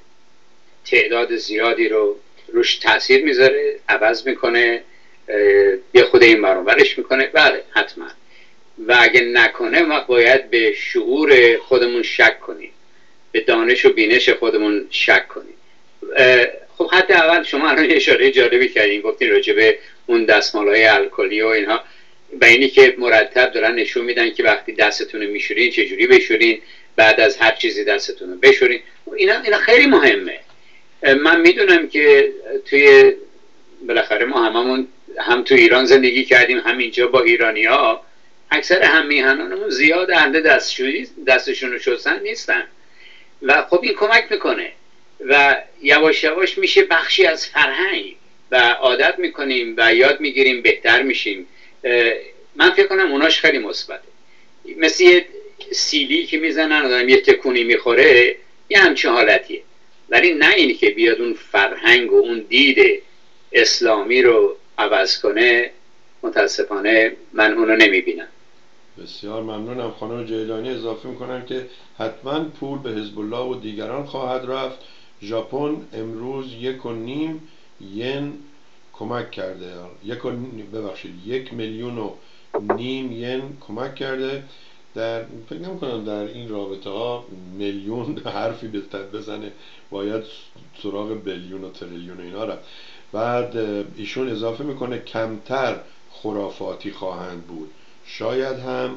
تعداد زیادی رو روش تاثیر میذاره، عوض میکنه، یه خود این برابرش میکنه؟ بله حتما. و اگه نکنه ما باید به شعور خودمون شک کنیم، به دانش و بینش خودمون شک کنیم. خب حتی اول شما الان اشاره جالبی کردین، گفتین راجع به اون دستمالهای الکلی و اینها، و اینی که مرتب دارن نشون میدن که وقتی دستتون رو میشورین چجوری بشورین، بعد از هر چیزی دستتون رو بشورین. اینا اینا خیلی مهمه. من میدونم که توی بالاخره ما هممون هم تو ایران زندگی کردیم، هم اینجا با ایرانی ها، اکثر هم میهنانمون زیاد اهل دستشویی دستشون رو شستن نیستن و خب این کمک میکنه و یواش یواش میشه بخشی از فرهنگ و عادت میکنیم و یاد میگیریم، بهتر میشیم. من فکر کنم اوناش خیلی مثبته، مثل یه سیلی که میزنن آدم یه تکونی میخوره، یه همچین حالتیه. ولی نه اینی که بیاد اون فرهنگ و اون دید اسلامی رو عوض کنه، متاسفانه من اونو نمیبینم. بسیار ممنونم. خانم جیلانی اضافه میکنم که حتما پول به حزب الله و دیگران خواهد رفت. ژاپن امروز یک و نیم ین کمک کرده، یک و ببخشید یک میلیون و نیم ین کمک کرده. در فکر نمی‌کنم در این رابطه ها میلیون حرفی بزنه، باید سراغ بیلیون و تریلیون و اینا رفت. بعد ایشون اضافه میکنه کمتر خرافاتی خواهند بود، شاید هم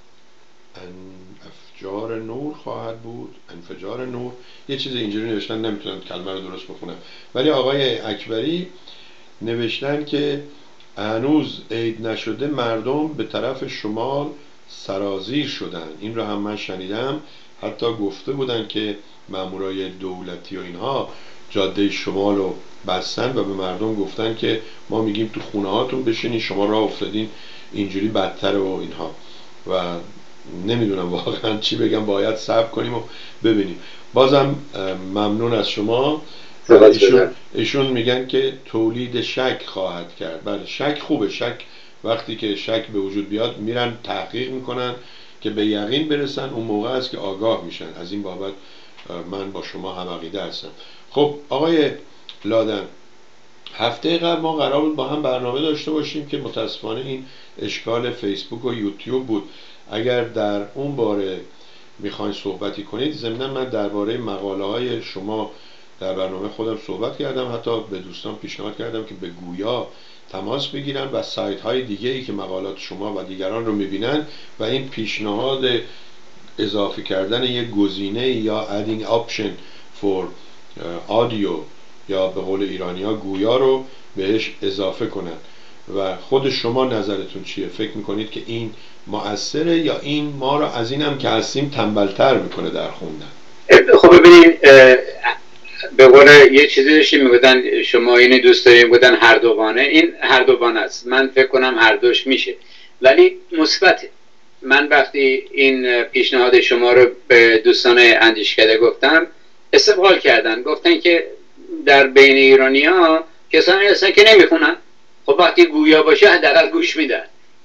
انفجار نور خواهد بود، انفجار نور، یه چیز اینجوری نوشتن، نمیتونم کلمه رو درست بخونم. ولی آقای اکبری نوشتن که هنوز عید نشده مردم به طرف شمال سرازیر شدن. این رو هم من شنیدم، حتی گفته بودن که مامورای دولتی و اینها جاده شمال رو بستن و به مردم گفتن که ما میگیم تو خونه هاتون بشینین، شما راه افتادین اینجوری بدتر و اینها. و نمیدونم واقعا چی بگم، باید صبر کنیم و ببینیم. بازم ممنون از شما. ایشون, ایشون میگن که تولید شک خواهد کرد. بله شک خوبه، شک وقتی که شک به وجود بیاد میرن تحقیق میکنن که به یقین برسن، اون موقع است که آگاه میشن. از این بابت من با شما هم عقیده هستم. خب آقای لادن، هفته قبل ما قرار بود با هم برنامه داشته باشیم که متاسفانه این اشکال فیسبوک و یوتیوب بود. اگر در اون باره میخواین صحبتی کنید، ضمن من درباره مقاله های شما در برنامه خودم صحبت کردم، حتی به دوستان پیشنهاد کردم که به گویا تماس بگیرن و سایت های دیگه ای که مقالات شما و دیگران رو میبینن و این پیشنهاد اضافه کردن یک گزینه یا adding option for audio یا به قول ایرانی ها گویا رو بهش اضافه کنن. و خود شما نظرتون چیه؟ فکر میکنید که این مؤثره یا این ما رو از اینم که هستیم تنبلتر میکنه در خوندن؟ خب ببینید، به قول یه چیزی داشتیم میگفتن شما اینو دوست داریم، بودن هر دوگانه، این هر دوگانه است. من فکر کنم هر دوش میشه، ولی مثبته. من وقتی این پیشنهاد شما رو به دوستان اندیشکده گفتم، استقبال کردن، گفتن که در بین ایرانی ها کسانی هستن که نمیخونن. خب وقتی گویا باشه حداقل گوش میدن.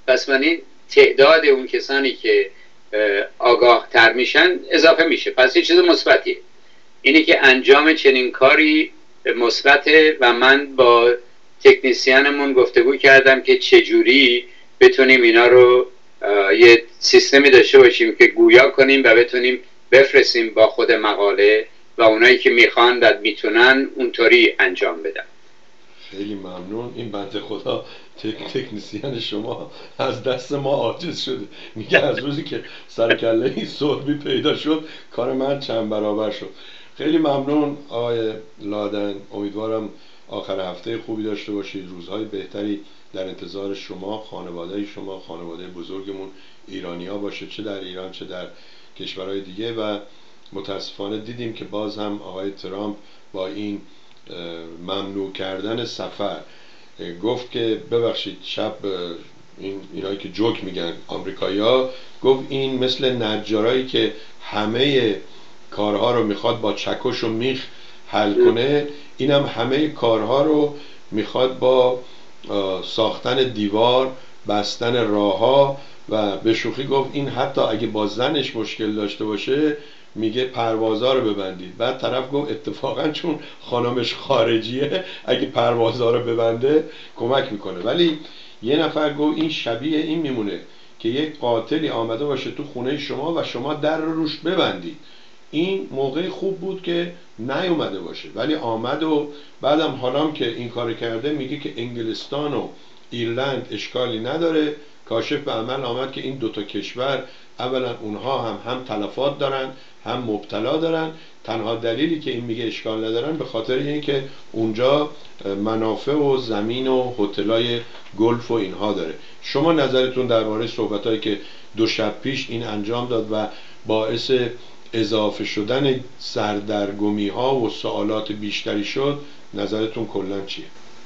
پس من این تعداد اون کسانی که آگاه تر میشن اضافه میشه، پس یه چیز مثبتیه. اینی که انجام چنین کاری مثبته و من با تکنیسیانمون گفتگو کردم که چجوری بتونیم اینا رو یه سیستمی داشته باشیم که گویا کنیم و بتونیم بفرستیم با خود مقاله و اونایی که میخوان و میتونن اونطوری انجام بدن. خیلی ممنون. این بنده خدا تک تکنیسیان شما از دست ما عاجز شده، میگه از روزی که سر کله این سربی پیدا شد کار من چند برابر شد. خیلی ممنون آقای لادن، امیدوارم آخر هفته خوبی داشته باشید، روزهای بهتری در انتظار شما، خانواده شما، خانواده بزرگمون ایرانیا باشه، چه در ایران چه در کشورهای دیگه. و متاسفانه دیدیم که باز هم آقای ترامپ با این ممنوع کردن سفر گفت که ببخشید شب این اینایی که جوک میگن آمریکایی‌ها، گفت این مثل نجارایی که همه کارها رو میخواد با چکش و میخ حل کنه، اینم همه کارها رو میخواد با ساختن دیوار، بستن راهها، و به شوخی گفت این حتی اگه با زنش مشکل داشته باشه میگه پروازها رو ببندید. بعد طرف گفت اتفاقا چون خانمش خارجیه اگه پروازها رو ببنده کمک میکنه. ولی یه نفر گفت این شبیه این میمونه که یک قاتلی آمده باشه تو خونه شما و شما در رو روش ببندید. این موقع خوب بود که نیومده باشه ولی آمد و بعدم حالام که این کار کرده میگه که انگلستان و ایرلند اشکالی نداره. کاشف به عمل آمد که این دوتا کشور اولا اونها هم هم تلفات دارن هم مبتلا دارن. تنها دلیلی که این میگه اشکال ندارن به خاطر اینکه اونجا منافع و زمین و هتلای گلف و اینها داره. شما نظرتون درباره صحبتایی که دو شب پیش این انجام داد و باعث اضافه شدن سردرگمی ها و سوالات بیشتری شد، نظرتون کلا چیه؟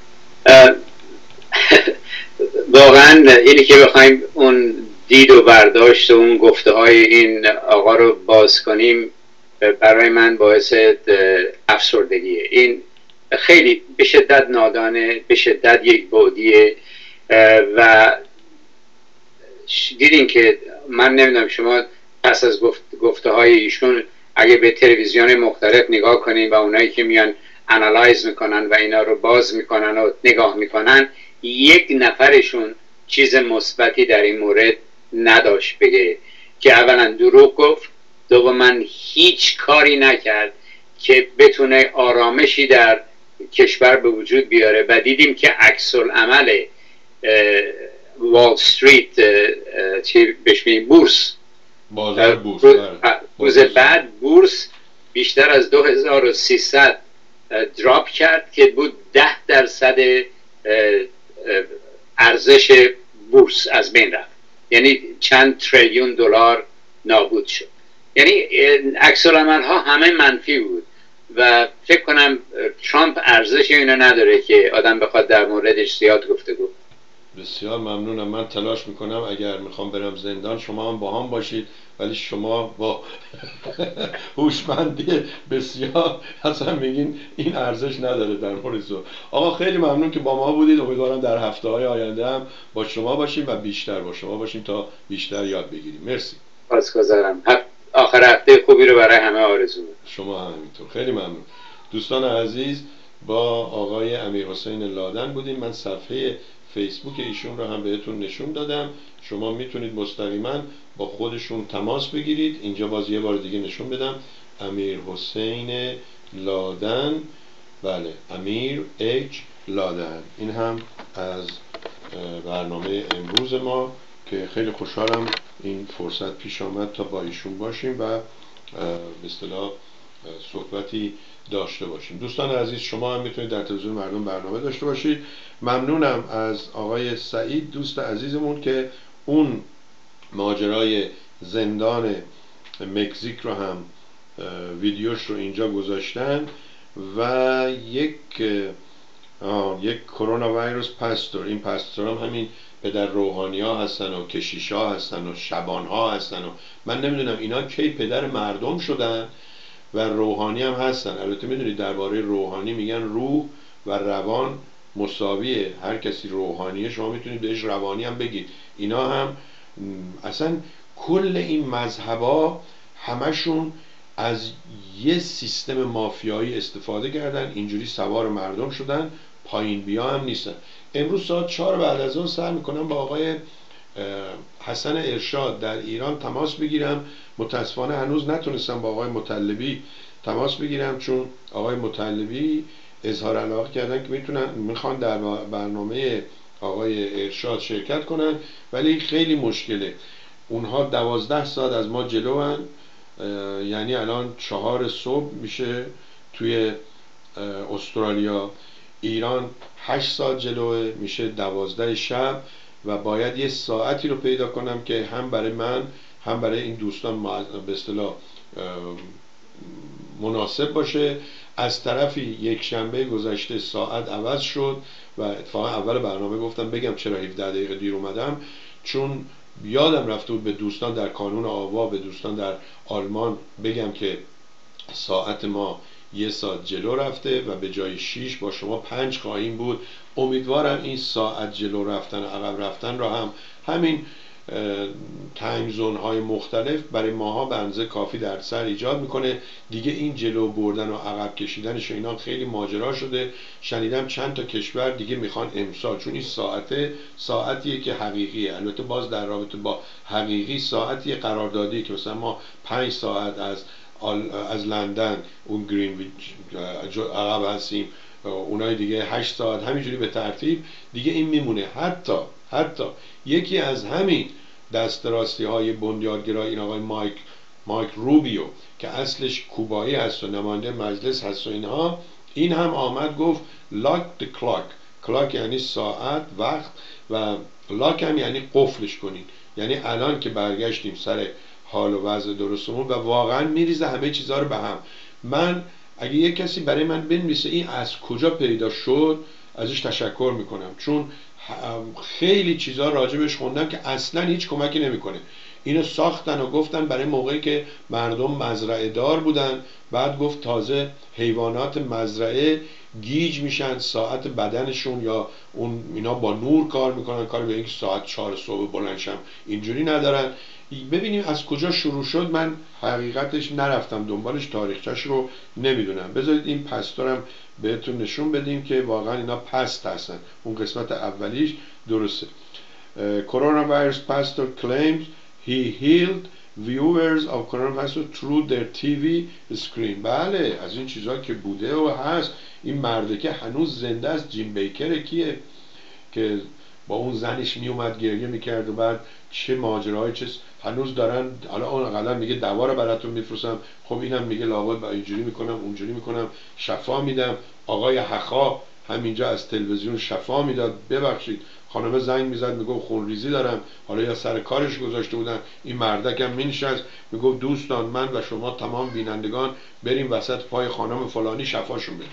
واقعا اینی که بخوایم اون دید و برداشت و اون گفته های این آقا رو باز کنیم برای من باعث افسردگیه. این خیلی به شدت نادانه، به شدت یک بعدیه و دیدین که من نمیدونم شما پس از گفت گفته های ایشون اگه به تلویزیون مختلف نگاه کنین و اونایی که میان انالایز میکنن و اینا رو باز میکنن و نگاه میکنن، یک نفرشون چیز مثبتی در این مورد نداشت بگه که اولا دروغ گفت، دوما هیچ کاری نکرد که بتونه آرامشی در کشور به وجود بیاره. و دیدیم که عکس العمل وال استریت چی بهش میگن بورس، بازار بورس، روز بعد بورس بیشتر از دو هزار و سیصد دراپ کرد که بود ده درصد ارزش بورس از بین رفت، یعنی چند تریلیون دلار نابود شد. یعنی عکس العمل ها همه منفی بود و فکر کنم ترامپ ارزش اینو نداره که آدم بخواد در موردش زیاد گفتگو. بسیار ممنونم. من تلاش میکنم اگر میخوام برم زندان شما هم با هم باشید، ولی شما با هوشمندی بسیار اصلا میگین این ارزش نداره در مورد زور. آقا خیلی ممنون که با ما بودید. امیدوارم در هفته های آینده هم با شما باشیم و بیشتر با شما باشیم تا بیشتر یاد بگیریم. مرسی. سپاسگزارم. آخر هفته خوبی رو برای همه آرزو می‌کنم. شما هم همینطور. خیلی ممنون. دوستان عزیز، با آقای امیرحسین لادن بودیم. من صفحه فیسبوک ایشون رو هم بهتون نشون دادم. شما میتونید مستقیما با خودشون تماس بگیرید. اینجا باز یه بار دیگه نشون بدم، امیرحسین لادن، بله امیر اچ لادن. این هم از برنامه امروز ما که خیلی خوشحالم این فرصت پیش آمد تا با ایشون باشیم و به اصطلاح صحبتی داشته باشیم. دوستان عزیز، شما هم میتونید در تلویزیون مردم برنامه داشته باشید. ممنونم از آقای سعید دوست عزیزمون که اون ماجرای زندان مکزیک رو هم ویدیوش رو اینجا گذاشتن و یک یک کرونا ویروس پاستور. این پاستور هم همین پدر روحانی ها هستن و کشیش ها هستن و شبان ها هستن و من نمیدونم اینا کی پدر مردم شدن و روحانی هم هستن. البته میدونید درباره روحانی میگن روح و روان مساویه، هر کسی روحانیه شما میتونید بهش روانی هم بگید. اینا هم اصلا کل این مذهبا همشون از یه سیستم مافیایی استفاده کردن، اینجوری سوار مردم شدن، پایین بیا هم نیستن. امروز ساعت چهار بعد از اون سعی میکنم با آقای حسن ارشاد در ایران تماس بگیرم. متاسفانه هنوز نتونستم با آقای مطلبی تماس بگیرم، چون آقای مطلبی اظهار علاقه کردن که میتونن میخوان در برنامه آقای ارشاد شرکت کنن، ولی خیلی مشکله. اونها دوازده ساعت از ما جلو هن. یعنی الان چهار صبح میشه توی استرالیا، ایران هشت ساعت جلوه، میشه دوازده شب و باید یه ساعتی رو پیدا کنم که هم برای من هم برای این دوستان به اصطلاح مناسب باشه. از طرفی یک شنبه گذشته ساعت عوض شد و اتفاقا اول برنامه گفتم بگم چرا هفده دقیقه دیر اومدم، چون یادم رفته بود به دوستان در کانون آوا، به دوستان در آلمان بگم که ساعت ما یه ساعت جلو رفته و به جای شیش با شما پنج خواهیم بود. امیدوارم این ساعت جلو رفتن و عقب رفتن را هم همین تایم زون های مختلف برای ماها به اندازه کافی در سر ایجاد میکنه. دیگه این جلو بردن و عقب کشیدنش اینا خیلی ماجرا شده. شنیدم چند تا کشور دیگه میخوان امسال، چون این ساعته ساعتیه که حقیقیه، البته باز در رابطه با حقیقی ساعتیه قراردادی که مثلا ما پنج ساعت از از لندن اون گرینویچ عقب هستیم، اونای دیگه هشت ساعت، همینجوری به ترتیب دیگه این میمونه. حتی حتی یکی از همین دست راستی های بنیادگرای این آقای مایک مایک روبیو که اصلش کوبایی هست و نماینده مجلس هست و اینها، این هم آمد گفت lock the clock. clock یعنی ساعت، وقت، و lock هم یعنی قفلش کنین. یعنی الان که برگشتیم سر حال و وضع درستمون و واقعا میریزه همه چیزها رو به هم. من اگه یه کسی برای من بنویسه این از کجا پیدا شد ازش تشکر میکنم، چون خیلی چیزا راجبش خوندم که اصلا هیچ کمکی نمیکنه. اینو ساختن و گفتن برای موقعی که مردم مزرعه دار بودن، بعد گفت تازه حیوانات مزرعه گیج میشن، ساعت بدنشون یا اون اینا با نور کار میکنن، کار به اینکه ساعت چهار صبح بلندشم اینجوری ندارن. ببینیم از کجا شروع شد. من حقیقتش نرفتم دنبالش، تاریخچش رو نمیدونم. بذارید این پستورم بهتون نشون بدیم که واقعا اینا پست هستن. اون قسمت اولیش درسته. Coronavirus pastor claims he healed viewers of coronavirus through their تی وی screen. بله، از این چیزا که بوده و هست. این مرده که هنوز زنده است، جیم بیکر کیه که با اون زنش میومد گریه میکرد و بعد چه ماجراهای چه هنوز دارن. حالا اون اقلا میگه دوا رو براتون میفرستم، خب اینم میگه لابد با اینجوری میکنم اونجوری میکنم شفا میدم. آقای حخا همینجا از تلویزیون شفا میداد. ببخشید خانم زنگ میزد میگفت خونریزی دارم، حالا یا سر کارش گذاشته بودن. این مردکم مینشست میگفت دوستان من و شما تمام بینندگان بریم وسط پای خانم فلانی شفاشون بدیم.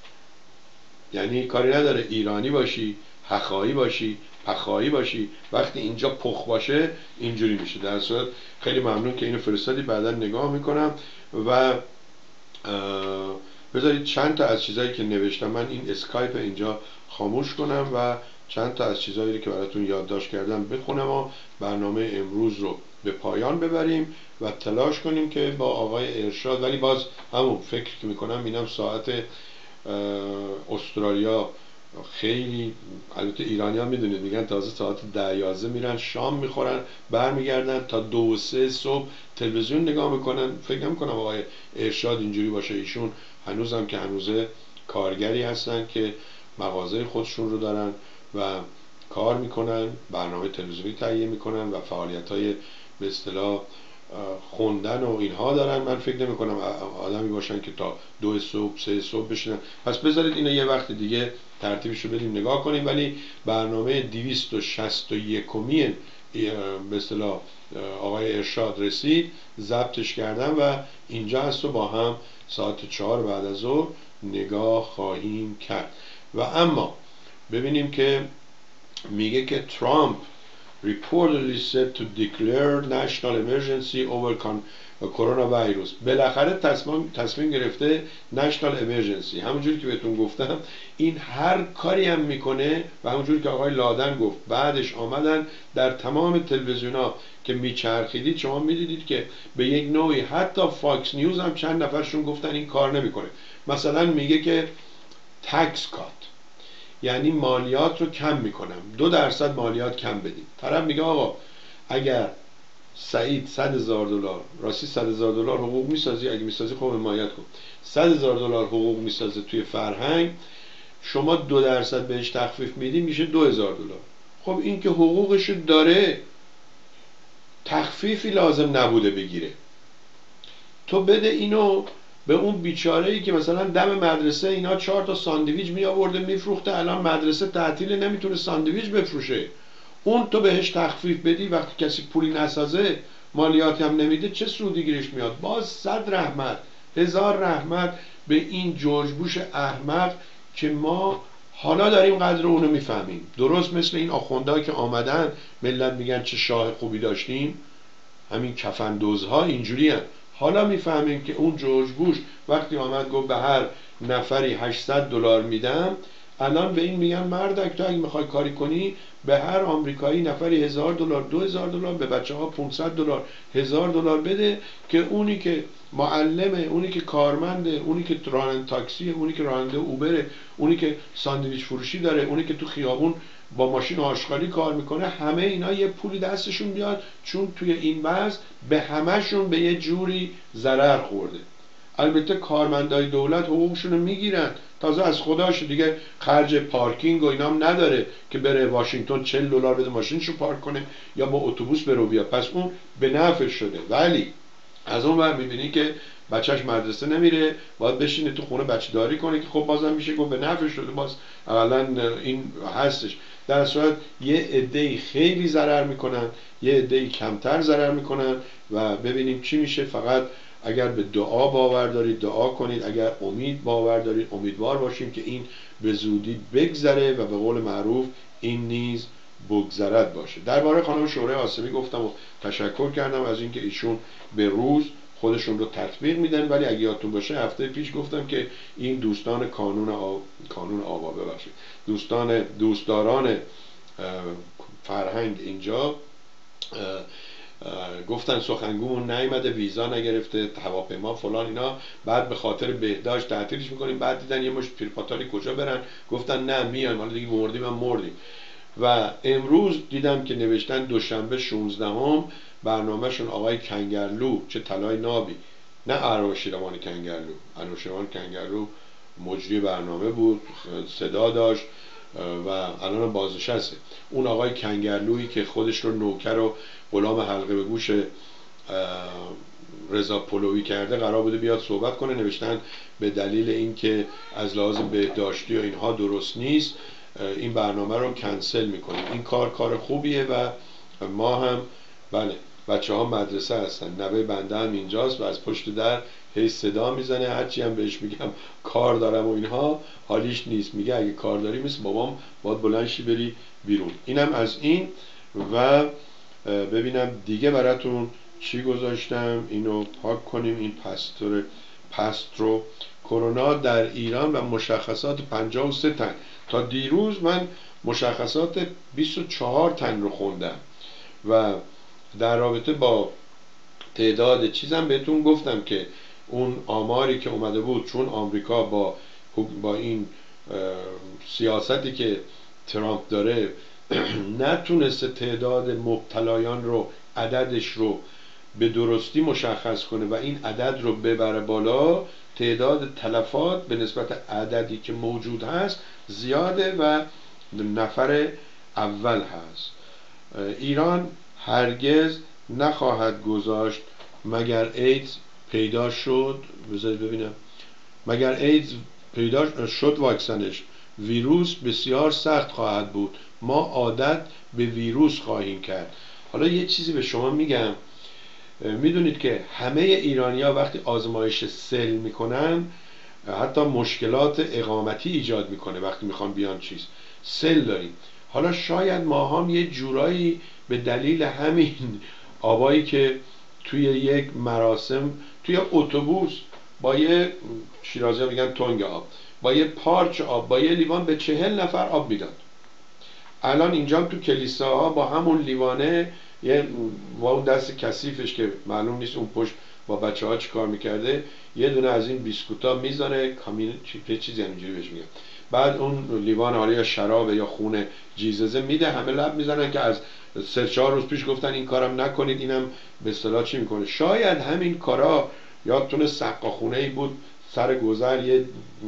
یعنی کاری نداره ایرانی باشی، حخایی باشی، پخایی باشی، وقتی اینجا پخ باشه اینجوری میشه. در صورت خیلی ممنون که اینو فرستادی، بعدا نگاه میکنم. و بذارید چند تا از چیزایی که نوشتم، من این اسکایپ اینجا خاموش کنم و چند تا از چیزایی که براتون یادداشت کردم بخونم و برنامه امروز رو به پایان ببریم و تلاش کنیم که با آقای ارشاد، ولی باز همون فکر که میکنم اینم ساعت استرالیا خیلی، البته ایرانی ها میدونید میگن تازه ساعت ده یازده میرن شام میخورن برمیگردن تا دو و سه صبح تلویزیون نگاه میکنن. فکر نمیکنم آقای ارشاد اینجوری باشه. ایشون هنوزم که هنوزه کارگری هستن که مغازه خودشون رو دارن و کار میکنن، برنامه تلویزیونی تهیه میکنن و فعالیت های به اصطلاح خوندن و اینها دارن. من فکر نمی کنم آدمی باشن که تا دو صبح سه صبح بشینن. پس بذارید اینو یه وقت دیگه ترتیبش رو بدیم نگاه کنیم. ولی برنامه دویست و شصت و یکمی به اصطلاح آقای ارشاد رسید، ضبطش کردم و اینجا هست و با هم ساعت چهار بعد از ظهر نگاه خواهیم کرد. و اما ببینیم که میگه که ترامپ reportedly said to declare national emergency over coronavirus. بالاخره تصمیم تصمیم گرفته national emergency. همونجوری که بهتون گفتم این هر کاری هم میکنه و همونجوری که آقای لادن گفت بعدش آمدن در تمام تلویزیونا که میچرخیدید شما میدیدید که به یک نوعی حتی فاکس نیوز هم چند نفرشون گفتن این کار نمیکنه. مثلا میگه که تکس کات، یعنی مالیات رو کم میکنم، دو درصد مالیات کم بدیم. طرف میگه آقا اگر سعید صد هزار دلار، راستی صد هزار دلار حقوق میسازی، اگه میسازی خب حمایت کن، صد هزار دلار حقوق میسازه توی فرهنگ، شما دو درصد بهش تخفیف میدی میشه دو هزار دلار. خب این که حقوقش داره، تخفیفی لازم نبوده بگیره، تو بده اینو به اون بیچاره‌ای که مثلا دم مدرسه اینا چهار تا ساندویچ می آورده میفروخته، الان مدرسه تعطیل نمیتونه ساندویچ بفروشه، اون تو بهش تخفیف بدی، وقتی کسی پولی نسازه مالیاتی هم نمیده چه سودی گیرش میاد؟ باز صد رحمت هزار رحمت به این جورج بوش احمق که ما حالا داریم قدر اونو میفهمیم. درست مثل این آخوندها که آمدن ملت میگن چه شاه خوبی داشتیم، همین کفندوزها اینجوری هن. حالا میفهمیم که اون جورج بوش وقتی آمد گفت به هر نفری هشتصد دلار میدم، الان به این میگن مردک تو اگه میخوای کاری کنی به هر آمریکایی نفری هزار دلار، دو هزار دلار، به بچه ها پانصد دلار، هزار دلار بده که اونی که معلمه، اونی که کارمنده، اونی که راننده تاکسیه، اونی که راننده اوبره، اونی که ساندویچ فروشی داره، اونی که تو خیابون با ماشین آشغالی کار میکنه، همه اینا یه پولی دستشون بیاد، چون توی این وضع به همهشون به یه جوری ضرر خورده. البته کارمندای دولت حقوقشون رو میگیرن، تازه از خداش دیگه خرج پارکینگ و اینام نداره که بره واشنگتن چهل دلار بده ماشینشو پارک کنه یا با اتوبوس بره و بیا، پس اون به نفعش شده. ولی از اون ور میبینی که بچهش مدرسه نمیره، باید بشینه تو خونه بچه داری کنه که خب بازم میشه گفت به نفعش شده، باز اولا این هستش. در صورت یه عده‌ای خیلی ضرر میکنن، یه عده‌ای کمتر ضرر میکنن و ببینیم چی میشه. فقط اگر به دعا باور دارید دعا کنید، اگر امید باور دارید امیدوار باشیم که این به زودی بگذره و به قول معروف این نیز بگذرد باشه. درباره خانم شورای آسمی گفتم و تشکر کردم از اینکه ایشون به روز خودشون رو تطبیق میدن، ولی اگه یادتون باشه هفته پیش گفتم که این دوستان کانون آ... کانون آوا ببخشید دوستان دوستداران فرهنگ اینجا گفتن سخنگومون نیامده، ویزا نگرفته، هواپیما فلان اینا، بعد به خاطر بهداشت تعطیلش میکنیم، بعد دیدن یه مش پیرپاتالی کجا برن، گفتن نه میایم، حالا دیگه مردیم هم مردیم. و امروز دیدم که نوشتن دوشنبه شانزدهم برنامهشون آقای کنگرلو، چه طلای نابی، نه انوشیروان کنگرلو، انوشیروان کنگرلو مجری برنامه بود، صدا داشت و الان بازنشسته. اون آقای کنگرلویی که خودش رو نوکر و غلام حلقه به گوش رضا پلویی کرده قرار بوده بیاد صحبت کنه، نوشتن به دلیل اینکه از لحاظ بهداشتی و اینها درست نیست این برنامه رو کنسل میکنیم. این کار کار خوبیه و ما هم بله بچه ها مدرسه هستن، نوه بنده هم اینجاست و از پشت در هی صدا میزنه، هرچی هم بهش میگم کار دارم و اینها حالیش نیست، میگه اگه کار داری مثل بابام باید بلندشی بری بیرون. اینم از این و ببینم دیگه براتون چی گذاشتم، اینو پاک کنیم. این پستر پسترو کرونا در ایران و مشخصات پنجاه و سه تن. تا دیروز من مشخصات بیست و چهار تن رو خوندم و در رابطه با تعداد چیزم بهتون گفتم که اون آماری که اومده بود، چون آمریکا با با این سیاستی که ترامپ داره نتونسته تعداد مبتلایان رو، عددش رو به درستی مشخص کنه و این عدد رو ببره بالا، تعداد تلفات به نسبت عددی که موجود هست زیاده و نفر اول هست. ایران هرگز نخواهد گذاشت مگر ایدز پیدا شد، بذارید ببینم، مگر ایدز پیدا شد واکسنش، ویروس بسیار سخت خواهد بود، ما عادت به ویروس خواهیم کرد. حالا یه چیزی به شما میگم، میدونید که همه ایرانی‌ها وقتی آزمایش سل میکنن حتی مشکلات اقامتی ایجاد میکنه وقتی میخوان بیان چیز سل داریم. حالا شاید ما هم یه جورایی به دلیل همین آبایی که توی یک مراسم توی اتوبوس با یه شیرازی میگن تنگ آب، با یه پارچ آب، با یه لیوان به چهل نفر آب میداد. الان اینجا تو کلیساها با همون لیوانه یه با اون دست کثیفش که معلوم نیست اون پشت با بچه ها چی کار میکرده، یه دونه از این بیسکوتا میذاره، کامین چی چیزی همینجوری بهش میگه، بعد اون لیوان حالا یا شراب یا خون جیززه میده، همه لب میزنن که از سه چهار روز پیش گفتن این کارم نکنید، اینم به اصطلاح چی میکنه. شاید همین کارا، یادتونه سقاخونه ای بود سر گذر یه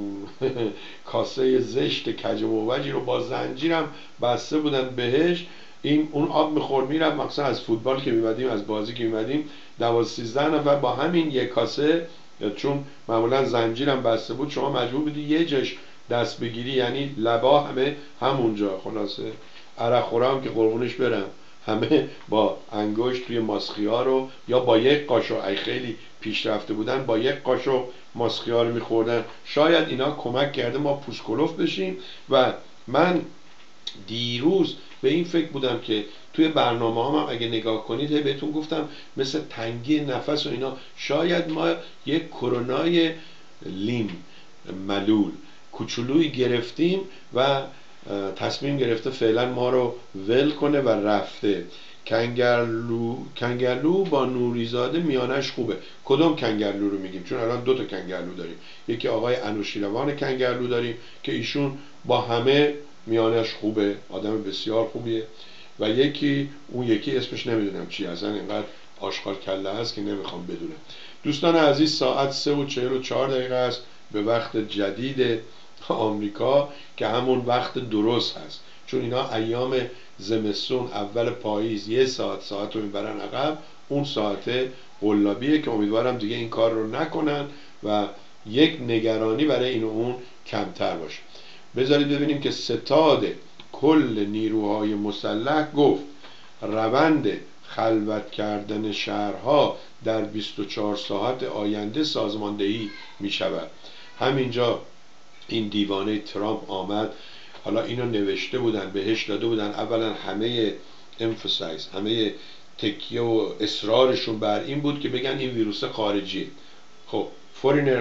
کاسه زشت کج موجی رو با زنجیرم بسته بودن بهش، این اون آب میخورد میرم، مثلا از فوتبال که میمدیم، از بازی که میمدیم، دوازده سیزده نفر با همین یک کاسه، چون معمولا زنجیرم بسته بود شما مجبور بودی یه جش دست بگیری، یعنی لبا همه همونجا. خلاصه عرق خورم که قربونش برم همه با انگشت توی ماسخیار رو یا با یک قاشق، ای خیلی پیشرفته بودن با یک قاشق ماسخیار میخوردن. شاید اینا کمک کرده ما پوسکلوف بشیم. و من دیروز به این فکر بودم که توی برنامه هم, هم اگه نگاه کنید هی بهتون گفتم مثل تنگی نفس و اینا، شاید ما یک کرونای لیم ملول کوچولویی گرفتیم و تصمیم گرفته فعلا ما رو ول کنه و رفته. کنگرلو کنگرلو با نوریزاده میانش خوبه. کدوم کنگرلو رو میگیم؟ چون الان دو تا کنگرلو داریم، یکی آقای انوشیروان کنگرلو داریم که ایشون با همه میانش خوبه، آدم بسیار خوبیه، و یکی اون یکی اسمش نمیدونم چی، اصلا اینقدر آشغال کله هست که نمیخوام بدونم. دوستان عزیز، ساعت سه و چهل و چهار دقیقه است به وقت جدید آمریکا که همون وقت درست هست، چون اینا ایام زمستون اول پاییز یه ساعت ساعت رو میبرن عقب، اون ساعت قلابیه که امیدوارم دیگه این کار رو نکنن و یک نگرانی برای این و اون کمتر باشه. بذارید ببینیم که ستاد کل نیروهای مسلح گفت روند خلوت کردن شهرها در بیست و چهار ساعت آینده سازماندهی می شود. همینجا این دیوانه ترامپ آمد، حالا اینو نوشته بودن بهش داده بودن، اولا همه امفسایز، همه تکیه و اصرارشون بر این بود که بگن این ویروس خارجی، خب فورینر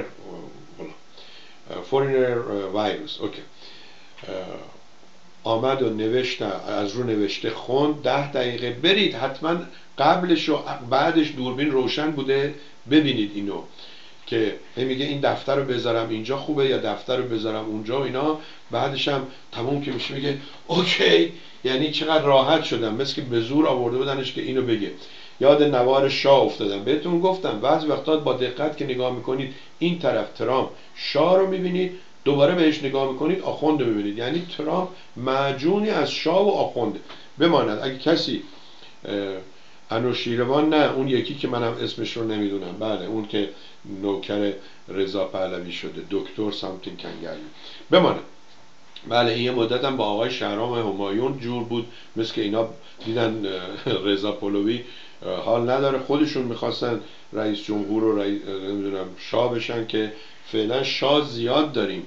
فورینر ویروس، اوکی. آمد و نوشت، از رو نوشته خوند، ده دقیقه برید حتما قبلش و بعدش دوربین روشن بوده ببینید اینو که میگه این دفتر رو بذارم اینجا خوبه یا دفتر رو بذارم اونجا و اینا. بعدش هم تموم که میشه میگه اوکی، یعنی چقدر راحت شدم، مثل که به زور آورده بودنش که اینو بگه. یاد نوار شاه افتادم، بهتون گفتم بعضی وقتا با دقت که نگاه میکنید این طرف ترامپ شاه رو میبینید، دوباره بهش نگاه میکنید آخوند رو میبینید، یعنی ترامپ معجونی از شاه و آخونده. بماند اگه کسی انوشیروان، نه اون یکی که منم اسمش رو نمیدونم، بله اون که نوکر رضا پهلوی شده، دکتر سامتین کنگرلو، بماند. بله این یه مدت هم با آقای شهرام همایون جور بود، مثل که اینا دیدن رضا پهلوی حال نداره، خودشون میخواستن رئیس جمهور و رئیس نمیدونم شاه بشن، که فعلا شاه زیاد داریم،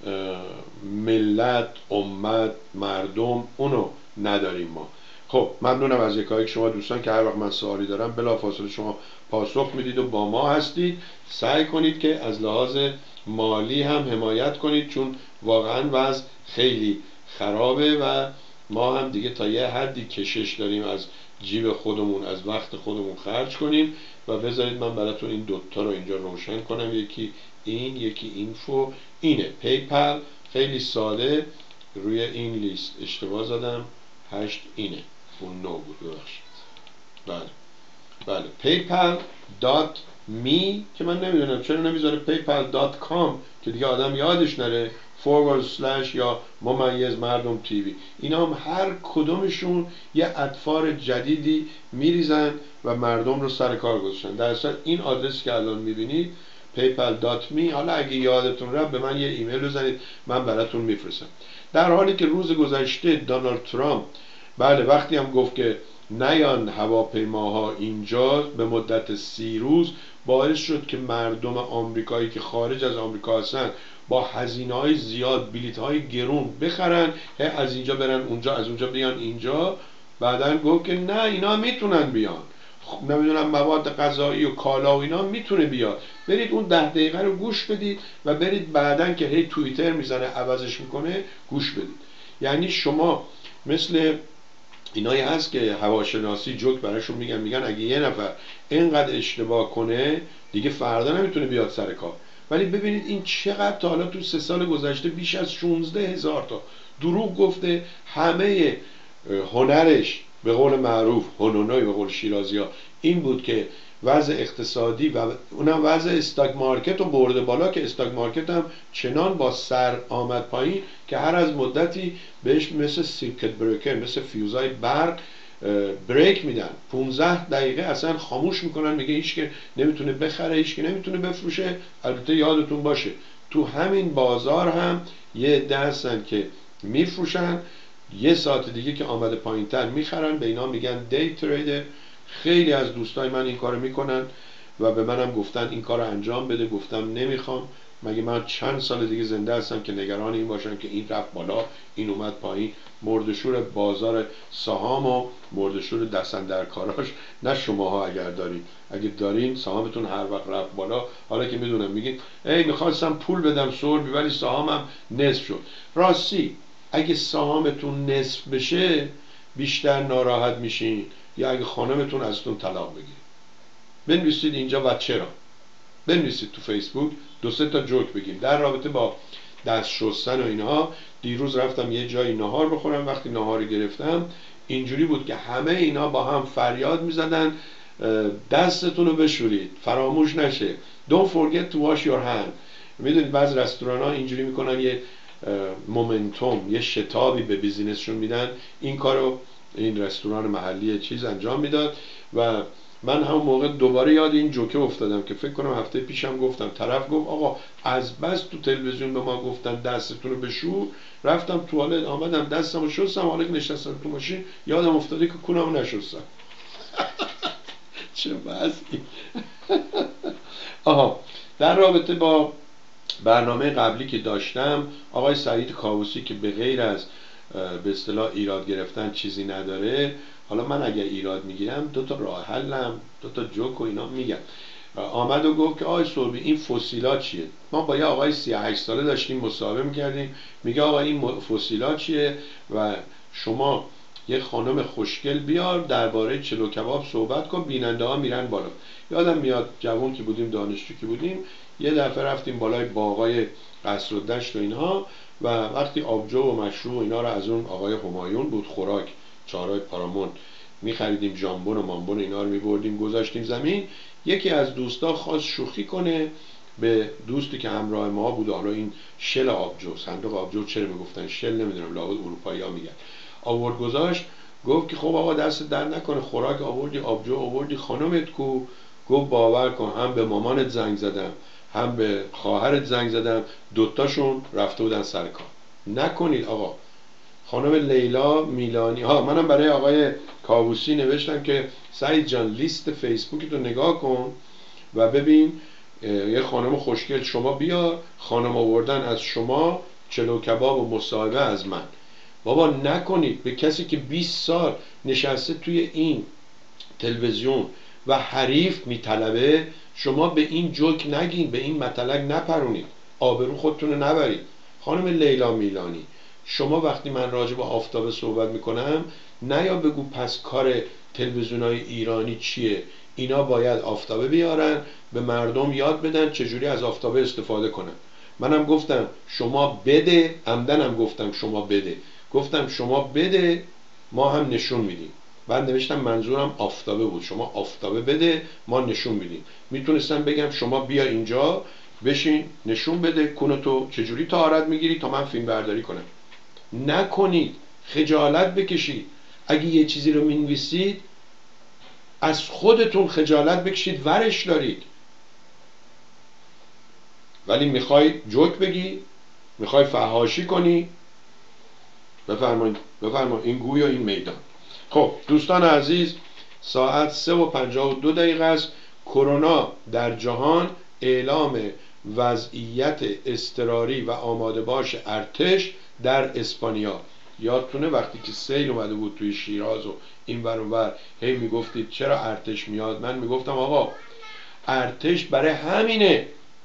ملت، امت، مردم اونو نداریم ما. خب ممنونم از یکایک شما دوستان که هر وقت من سوالی دارم بلافاصله شما پاسخ میدید و با ما هستید. سعی کنید که از لحاظ مالی هم حمایت کنید، چون واقعا وضع خیلی خرابه و ما هم دیگه تا یه حدی کشش داریم از جیب خودمون، از وقت خودمون خرج کنیم. و بذارید من براتون این دوتا رو اینجا روشن کنم، یکی این یکی اینفو، اینه پیپل، خیلی ساده روی این لیست اشتباه زدم، هشت اینه، اون نو بود ببخشید. بله بله پیپل دات می که من نمیدونم چرا نمیذاره پیپل دات کام که دیگه آدم یادش نره، فورورد سلش یا ممیز مردم تیوی، اینا هم هر کدومشون یه اطفار جدیدی میریزن و مردم رو سر کار گذاشتن. در اصل این آدرسی که الان میبینید پیپل دات می، حالا اگه یادتون رفت به من یه ایمیل بزنید من براتون میفرستم. در حالی که روز گذشته دونالد ترامپ بله وقتی هم گفت که نیان هواپیماها اینجا به مدت سی روز، باعث شد که مردم آمریکایی که خارج از آمریکا هستن با هزینه‌های زیاد بلیط‌های گرون بخرن، از اینجا برن اونجا، از اونجا بیان اینجا. بعدن گفت که نه اینا میتونن بیان، خب نمیدونم مواد غذایی و کالا و اینا میتونه بیاد، برید اون ده دقیقه رو گوش بدید و برید بعدن که هی توییتر میزنه عوضش میکنه گوش بدید. یعنی شما مثل اینایی هست که هواشناسی جوک براشون میگن، میگن اگه یه نفر اینقدر اشتباه کنه دیگه فردا نمیتونه بیاد سر کار. ولی ببینید این چقدر تا حالا تو سه سال گذشته بیش از شانزده هزار تا دروغ گفته. همه هنرش به قول معروف هنونوی به قول شیرازی ها این بود که وضع اقتصادی و اونم وضع استاک مارکت رو برده بالا، که استاک مارکت هم چنان با سر آمد پایین که هر از مدتی بهش مثل سیرکت بریکر، مثل فیوزای برق بریک میدن، پونزده دقیقه اصلا خاموش میکنن، میگه هیچ که نمیتونه بخره، هیچ که نمیتونه بفروشه. البته یادتون باشه تو همین بازار هم یه عده هستن که میفروشن، یه ساعت دیگه که آمده پایینتر میخرن، به اینا میگن دی تریدر. خیلی از دوستای من این کارو میکنن و به منم گفتن این کارو انجام بده، گفتم نمیخوام. مگه من چند سال دیگه زنده هستم که نگران این باشم که این رفت بالا این اومد پایین؟ مردشور بازار سهام و مردشور دست‌اندرکاراش نه شماها اگر دارین، اگه دارین سهامتون هر وقت رفت بالا، حالا که میدونم میگین ای میخواستم پول بدم سوربی ولی سهامم نصف شد. راستی اگه سهامتون نصف بشه بیشتر ناراحت میشین یا اگه خانمتون ازتون طلاق بگیره؟ بنویسید اینجا و چرا، بنویسید تو فیسبوک دو سه تا جوک بگیم در رابطه با دست شستن و اینها. دیروز رفتم یه جایی نهار بخورم، وقتی نهار گرفتم اینجوری بود که همه اینا با هم فریاد میزدن دستتون رو بشورید، فراموش نشه don't forget to wash your hand. میدونید بعض رستوران ها اینجوری میکنن، یه مومنتوم یه شتابی به بیزینسشون میدن. این کارو این رستوران محلی چیز انجام میداد و من همون موقع دوباره یاد این جوکه افتادم که فکر کنم هفته پیشم گفتم. طرف گفت آقا از بس تو تلویزیون به ما گفتن دستتون رو بشور، رفتم توالت آمدم دستم رو شستم، حالا که نشستم تو ماشین یادم افتاده که کونمو نشستم. چه وضعی. آها در رابطه با برنامه قبلی که داشتم، آقای سعید کاووسی که به غیر از به اصطلاح ایراد گرفتن چیزی نداره، حالا من اگر ایراد میگیرم دو تا راه حلم، دو تا جوک و اینا میگم. آمد و گفت که آقای سوربی این فسیلا چیه؟ ما با یه آقای سی و هشت ساله داشتیم مصاحبه میکردیم، میگه آقا این فسیلا چیه و شما یه خانم خوشگل بیار درباره چلو کباب صحبت کن، بیننده ها میرن بالا. یادم میاد جوان که بودیم، دانشجو که بودیم، یه دفعه رفتیم بالای باغای قصر و دشت و اینها و وقتی آبجو و مشروب و اینا رو از اون آقای همایون بود خوراک چهارراه پارامون میخریدیم، ژامبون و مامبون اینا رو میبردیم گذاشتیم زمین. یکی از دوستا خواست شوخی کنه به دوستی که همراه ما بود، حالا این شل آبجو، صندوق آبجو چرا میگفتن شل نمیدونم، لابد اروپایی ها میگن، آورد گذاشت. گفت که خب آقا دست در نکنه خوراک آوردی آبجو آوردی، خانمت کو؟ گفت باور کن هم به مامانت زنگ زدم هم به خواهرت زنگ زدم، دوتاشون رفته بودن سر کار. نکنید آقا. خانم لیلا میلانی ها، منم برای آقای کاووسی نوشتم که سعید جان لیست فیسبوک تو نگاه کن و ببین یه خانم خوشگل شما بیا، خانم آوردن از شما، چلو کباب و مصاحبه از من. بابا نکنید. به کسی که بیست سال نشسته توی این تلویزیون و حریف میطلبه شما به این جوک نگین، به این مطلق نپرونید، آبرو خودتون رو نبرید. خانم لیلا میلانی شما وقتی من راجع به آفتابه صحبت میکنم نیا بگو پس کار تلویزیونای ایرانی چیه، اینا باید آفتابه بیارن به مردم یاد بدن چجوری از آفتابه استفاده کنن. منم گفتم شما بده، عمدنم گفتم شما بده، گفتم شما بده ما هم نشون میدیم. بعد نوشتم منظورم آفتابه بود، شما آفتابه بده ما نشون میدیم. میتونستم بگم شما بیا اینجا بشین نشون بده کونتو چجوری طهارت میگیری تا من فیلم برداری کنم. نکنید، خجالت بکشید. اگه یه چیزی رو مینویسید از خودتون خجالت بکشید، ورش دارید. ولی میخوای جوک بگی، میخوای فحاشی کنی، بفرمایید بفرمایید این گوی و این میدان. خب دوستان عزیز، ساعت سه و پنجاه و دو دقیقه است. کرونا در جهان اعلام وضعیت اضطراری و آماده باش ارتش در اسپانیا. یادتونه وقتی که سیل اومده بود توی شیراز و این ور اون ور هی میگفتید چرا ارتش میاد، من میگفتم آقا ارتش برای همینه،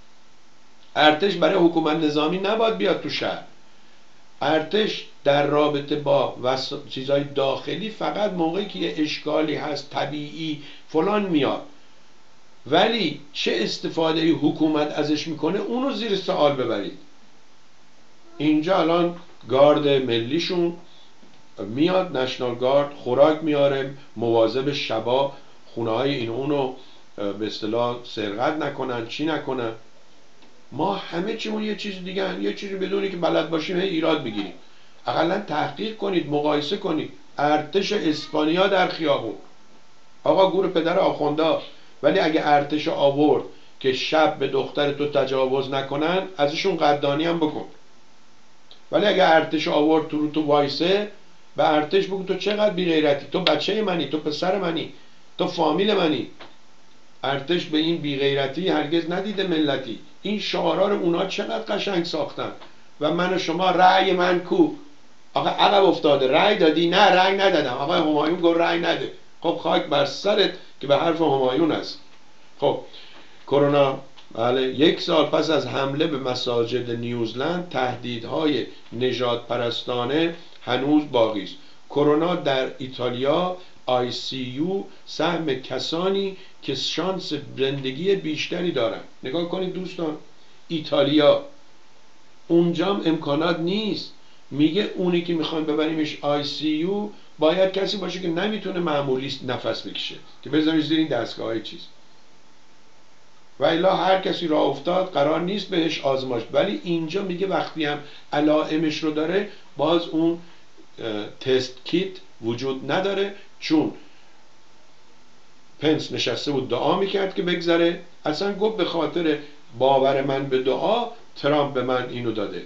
ارتش برای حکومت نظامی نباید بیاد تو شهر. ارتش در رابطه با وس... چیزهای داخلی فقط موقعی که یه اشکالی هست طبیعی فلان میاد، ولی چه استفاده حکومت ازش میکنه اونو زیر سوال ببرید. اینجا الان گارد ملیشون میاد، نشنال گارد خوراک میاره، مواظب شبا خونه های این اونو به اصطلاح سرقت نکنن، چی نکنن. ما همه چیمون یه چیز دیگه هم. یه چیزی بدونی که بلد باشیم هی ایراد میگیریم. اقلا تحقیق کنید، مقایسه کنید. ارتش اسپانیا در خیابون، آقا گور پدر آخوندا، ولی اگه ارتش آورد که شب به دختر تو تجاوز نکنن ازشون قدردانی هم بکن. ولی اگه ارتش آورد تو رو تو وایسه، به ارتش بگو تو چقدر بی غیرتی، تو بچه منی، تو پسر منی، تو فامیل منی. ارتش به این بی غیرتی هرگز ندیده ملتی. این شعارا رو اونا چقدر قشنگ ساختن و من و شما رأی من کو؟ آقا عقب افتاده، رأی دادی؟ نه رأی ندادم. آقا همایون گفت رأی نده. خب خاک بر سرت که به حرف همایون است. خب کرونا، بله، یک سال پس از حمله به مساجد نیوزلند تهدیدهای نژاد پرستانه هنوز باقی است. کرونا در ایتالیا آی سی یو سهم کسانی که شانس زندگی بیشتری دارن. نگاه کنید دوستان، ایتالیا اونجام امکانات نیست. میگه اونی که میخوان ببریمش آی سی یو باید کسی باشه که نمیتونه معمولی نفس بکشه که بذاریش زیر این دستگاه های چیز، و الا هر کسی راه افتاد قرار نیست بهش آزمایش. ولی اینجا میگه وقتی هم علائمش رو داره باز اون تست کیت وجود نداره، چون پنس نشسته بود دعا میکرد که بگذره. اصلا گفت به خاطر باور من به دعا ترامپ به من اینو داده.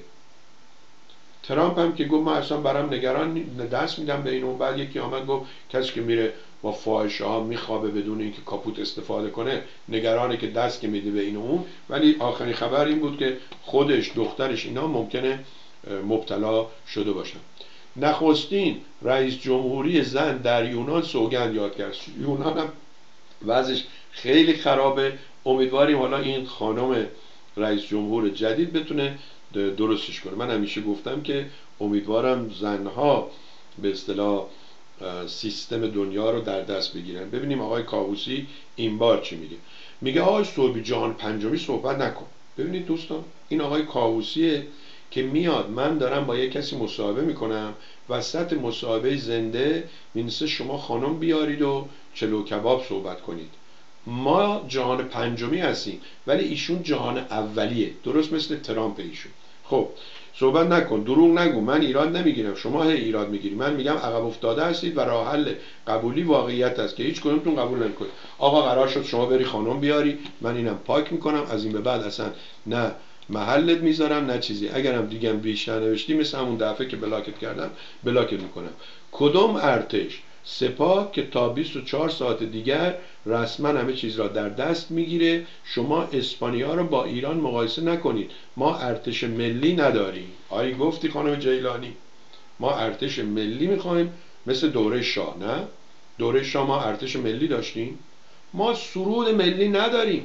ترامپ هم که گفت من اصلا برام نگران دست میدم به اینو. بعد یکی آمد گفت کسی که میره با فاحشه ها میخوابه بدون اینکه کاپوت استفاده کنه نگرانه که دست که میده به این و اون. ولی آخرین خبر این بود که خودش، دخترش، اینا ممکنه مبتلا شده باشن. نخستین رئیس جمهوری زن در یونان سوگند یاد کرد. یونان هم وضعش خیلی خرابه. امیدواریم حالا این خانم رئیس جمهور جدید بتونه درستش کنه. من همیشه گفتم که امیدوارم زنها به اصطلاح سیستم دنیا رو در دست بگیرن. ببینیم آقای کاووسی این بار چی میگه. میگه آقای صلح جهان پنجمی صحبت نکن. ببینید دوستان، این آقای کاووسیه که میاد، من دارم با یک کسی مصاحبه میکنم، وسط مصاحبه زنده مینسه شما خانم بیارید و چلو کباب صحبت کنید. ما جهان پنجمی هستیم ولی ایشون جهان اولیه، درست مثل ترامپ ایشون. خب صحبت نکن، دروغ نگو، من ایراد نمیگیرم، شما هی ایراد میگیری. من میگم عقب افتاده هستید و راه حل قبولی واقعیت است که هیچ کدومتون قبول نمیکنید. آقا قرار شد شما بری خانم بیاری، من اینم پاک میکنم، از این به بعد اصلا نه محلت میذارم نه چیزی. اگرم دیگه بیشتر نوشتی مثل همون دفعه که بلاکت کردم بلاکت میکنم. کدوم ارتش؟ سپاه که تا بیست و چهار ساعت دیگر رسما همه چیز را در دست میگیره. شما اسپانیا رو با ایران مقایسه نکنید. ما ارتش ملی نداریم. آری گفتی خانم جیلانی، ما ارتش ملی میخوایم مثل دوره شاه. نه، دوره شاه ما ارتش ملی داشتیم. ما سرود ملی نداریم.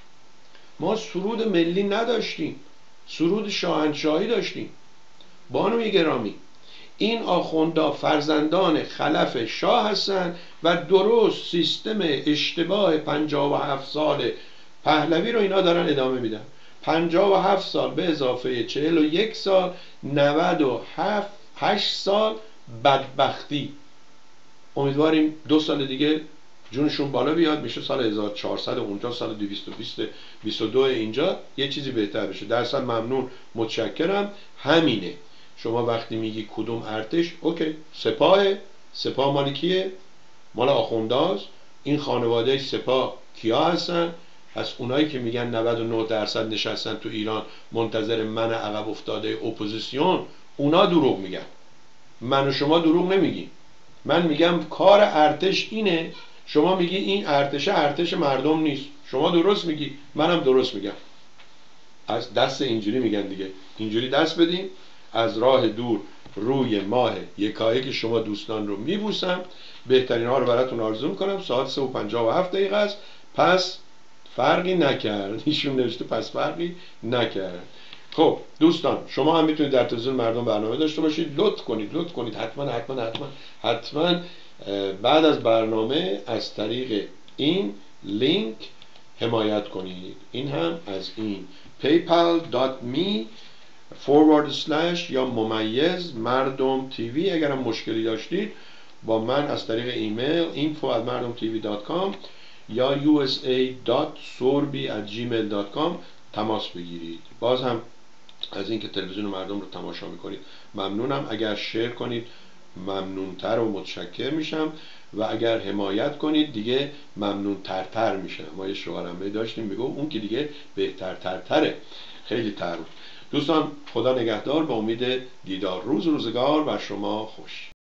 ما سرود ملی نداشتیم، سرود شاهنشاهی داشتیم. بانوی گرامی، این آخوندا فرزندان خلف شاه هستن و درست سیستم اشتباه پنجاه و هفت سال پهلوی رو اینا دارن ادامه میدن. پنجاه و هفت سال به اضافه چهل و یک سال، نود و هشت سال بدبختی. امیدواریم دو سال دیگه جونشون بالا بیاد، میشه سال هزار و چهارصد، اونجا سال دویست و بیست و دو اینجا یه چیزی بهتر بشه. درصد ممنون، متشکرم. همینه. شما وقتی میگی کدوم ارتش، اوکی، سپاه. سپاه مال کیه؟ مال آخونداست. این خانواده سپاه کیا هستن؟ پس اونایی که میگن نود و نه درصد نشستن تو ایران منتظر من عقب افتاده اپوزیسیون، اونا دروغ میگن. من و شما دروغ نمیگیم. من میگم کار ارتش اینه، شما میگی این ارتش ارتش مردم نیست. شما درست میگی، منم درست میگم. از دست اینجوری میگن دیگه، اینجوری دست بدیم، از راه دور روی ماه یکایی که شما دوستان رو میبوسم. بهترین ها رو براتون آرزو میکنم. ساعت سه و پنجاه و هفت دقیقه است، پس فرقی نکرد. ایشون نوشته پس فرقی نکرد. خب دوستان، شما هم میتونید در تلویزیون مردم برنامه داشته باشید. لطف کنید لطف کنید حتما حتما حتما حتما بعد از برنامه از طریق این لینک حمایت کنید. این هم از این paypal.me forward slash یا ممیز مردم تیوی. اگر هم مشکلی داشتید با من از طریق ایمیل info at مردم تیوی دات کام یا یو اس ای دات سوربی ات جیمیل دات کام تماس بگیرید. باز هم از اینکه تلویزیون مردم رو تماشا میکنید ممنونم. اگر شیر کنید ممنونتر و متشکر میشم و اگر حمایت کنید دیگه ممنون ترتر میشم. ما یه شعارنامه داشتیم میگم اون که دیگه بهتر ترتره، خیلی تر. دوستان خدا نگهدار، با امید دیدار. روز روزگار بر شما خوش.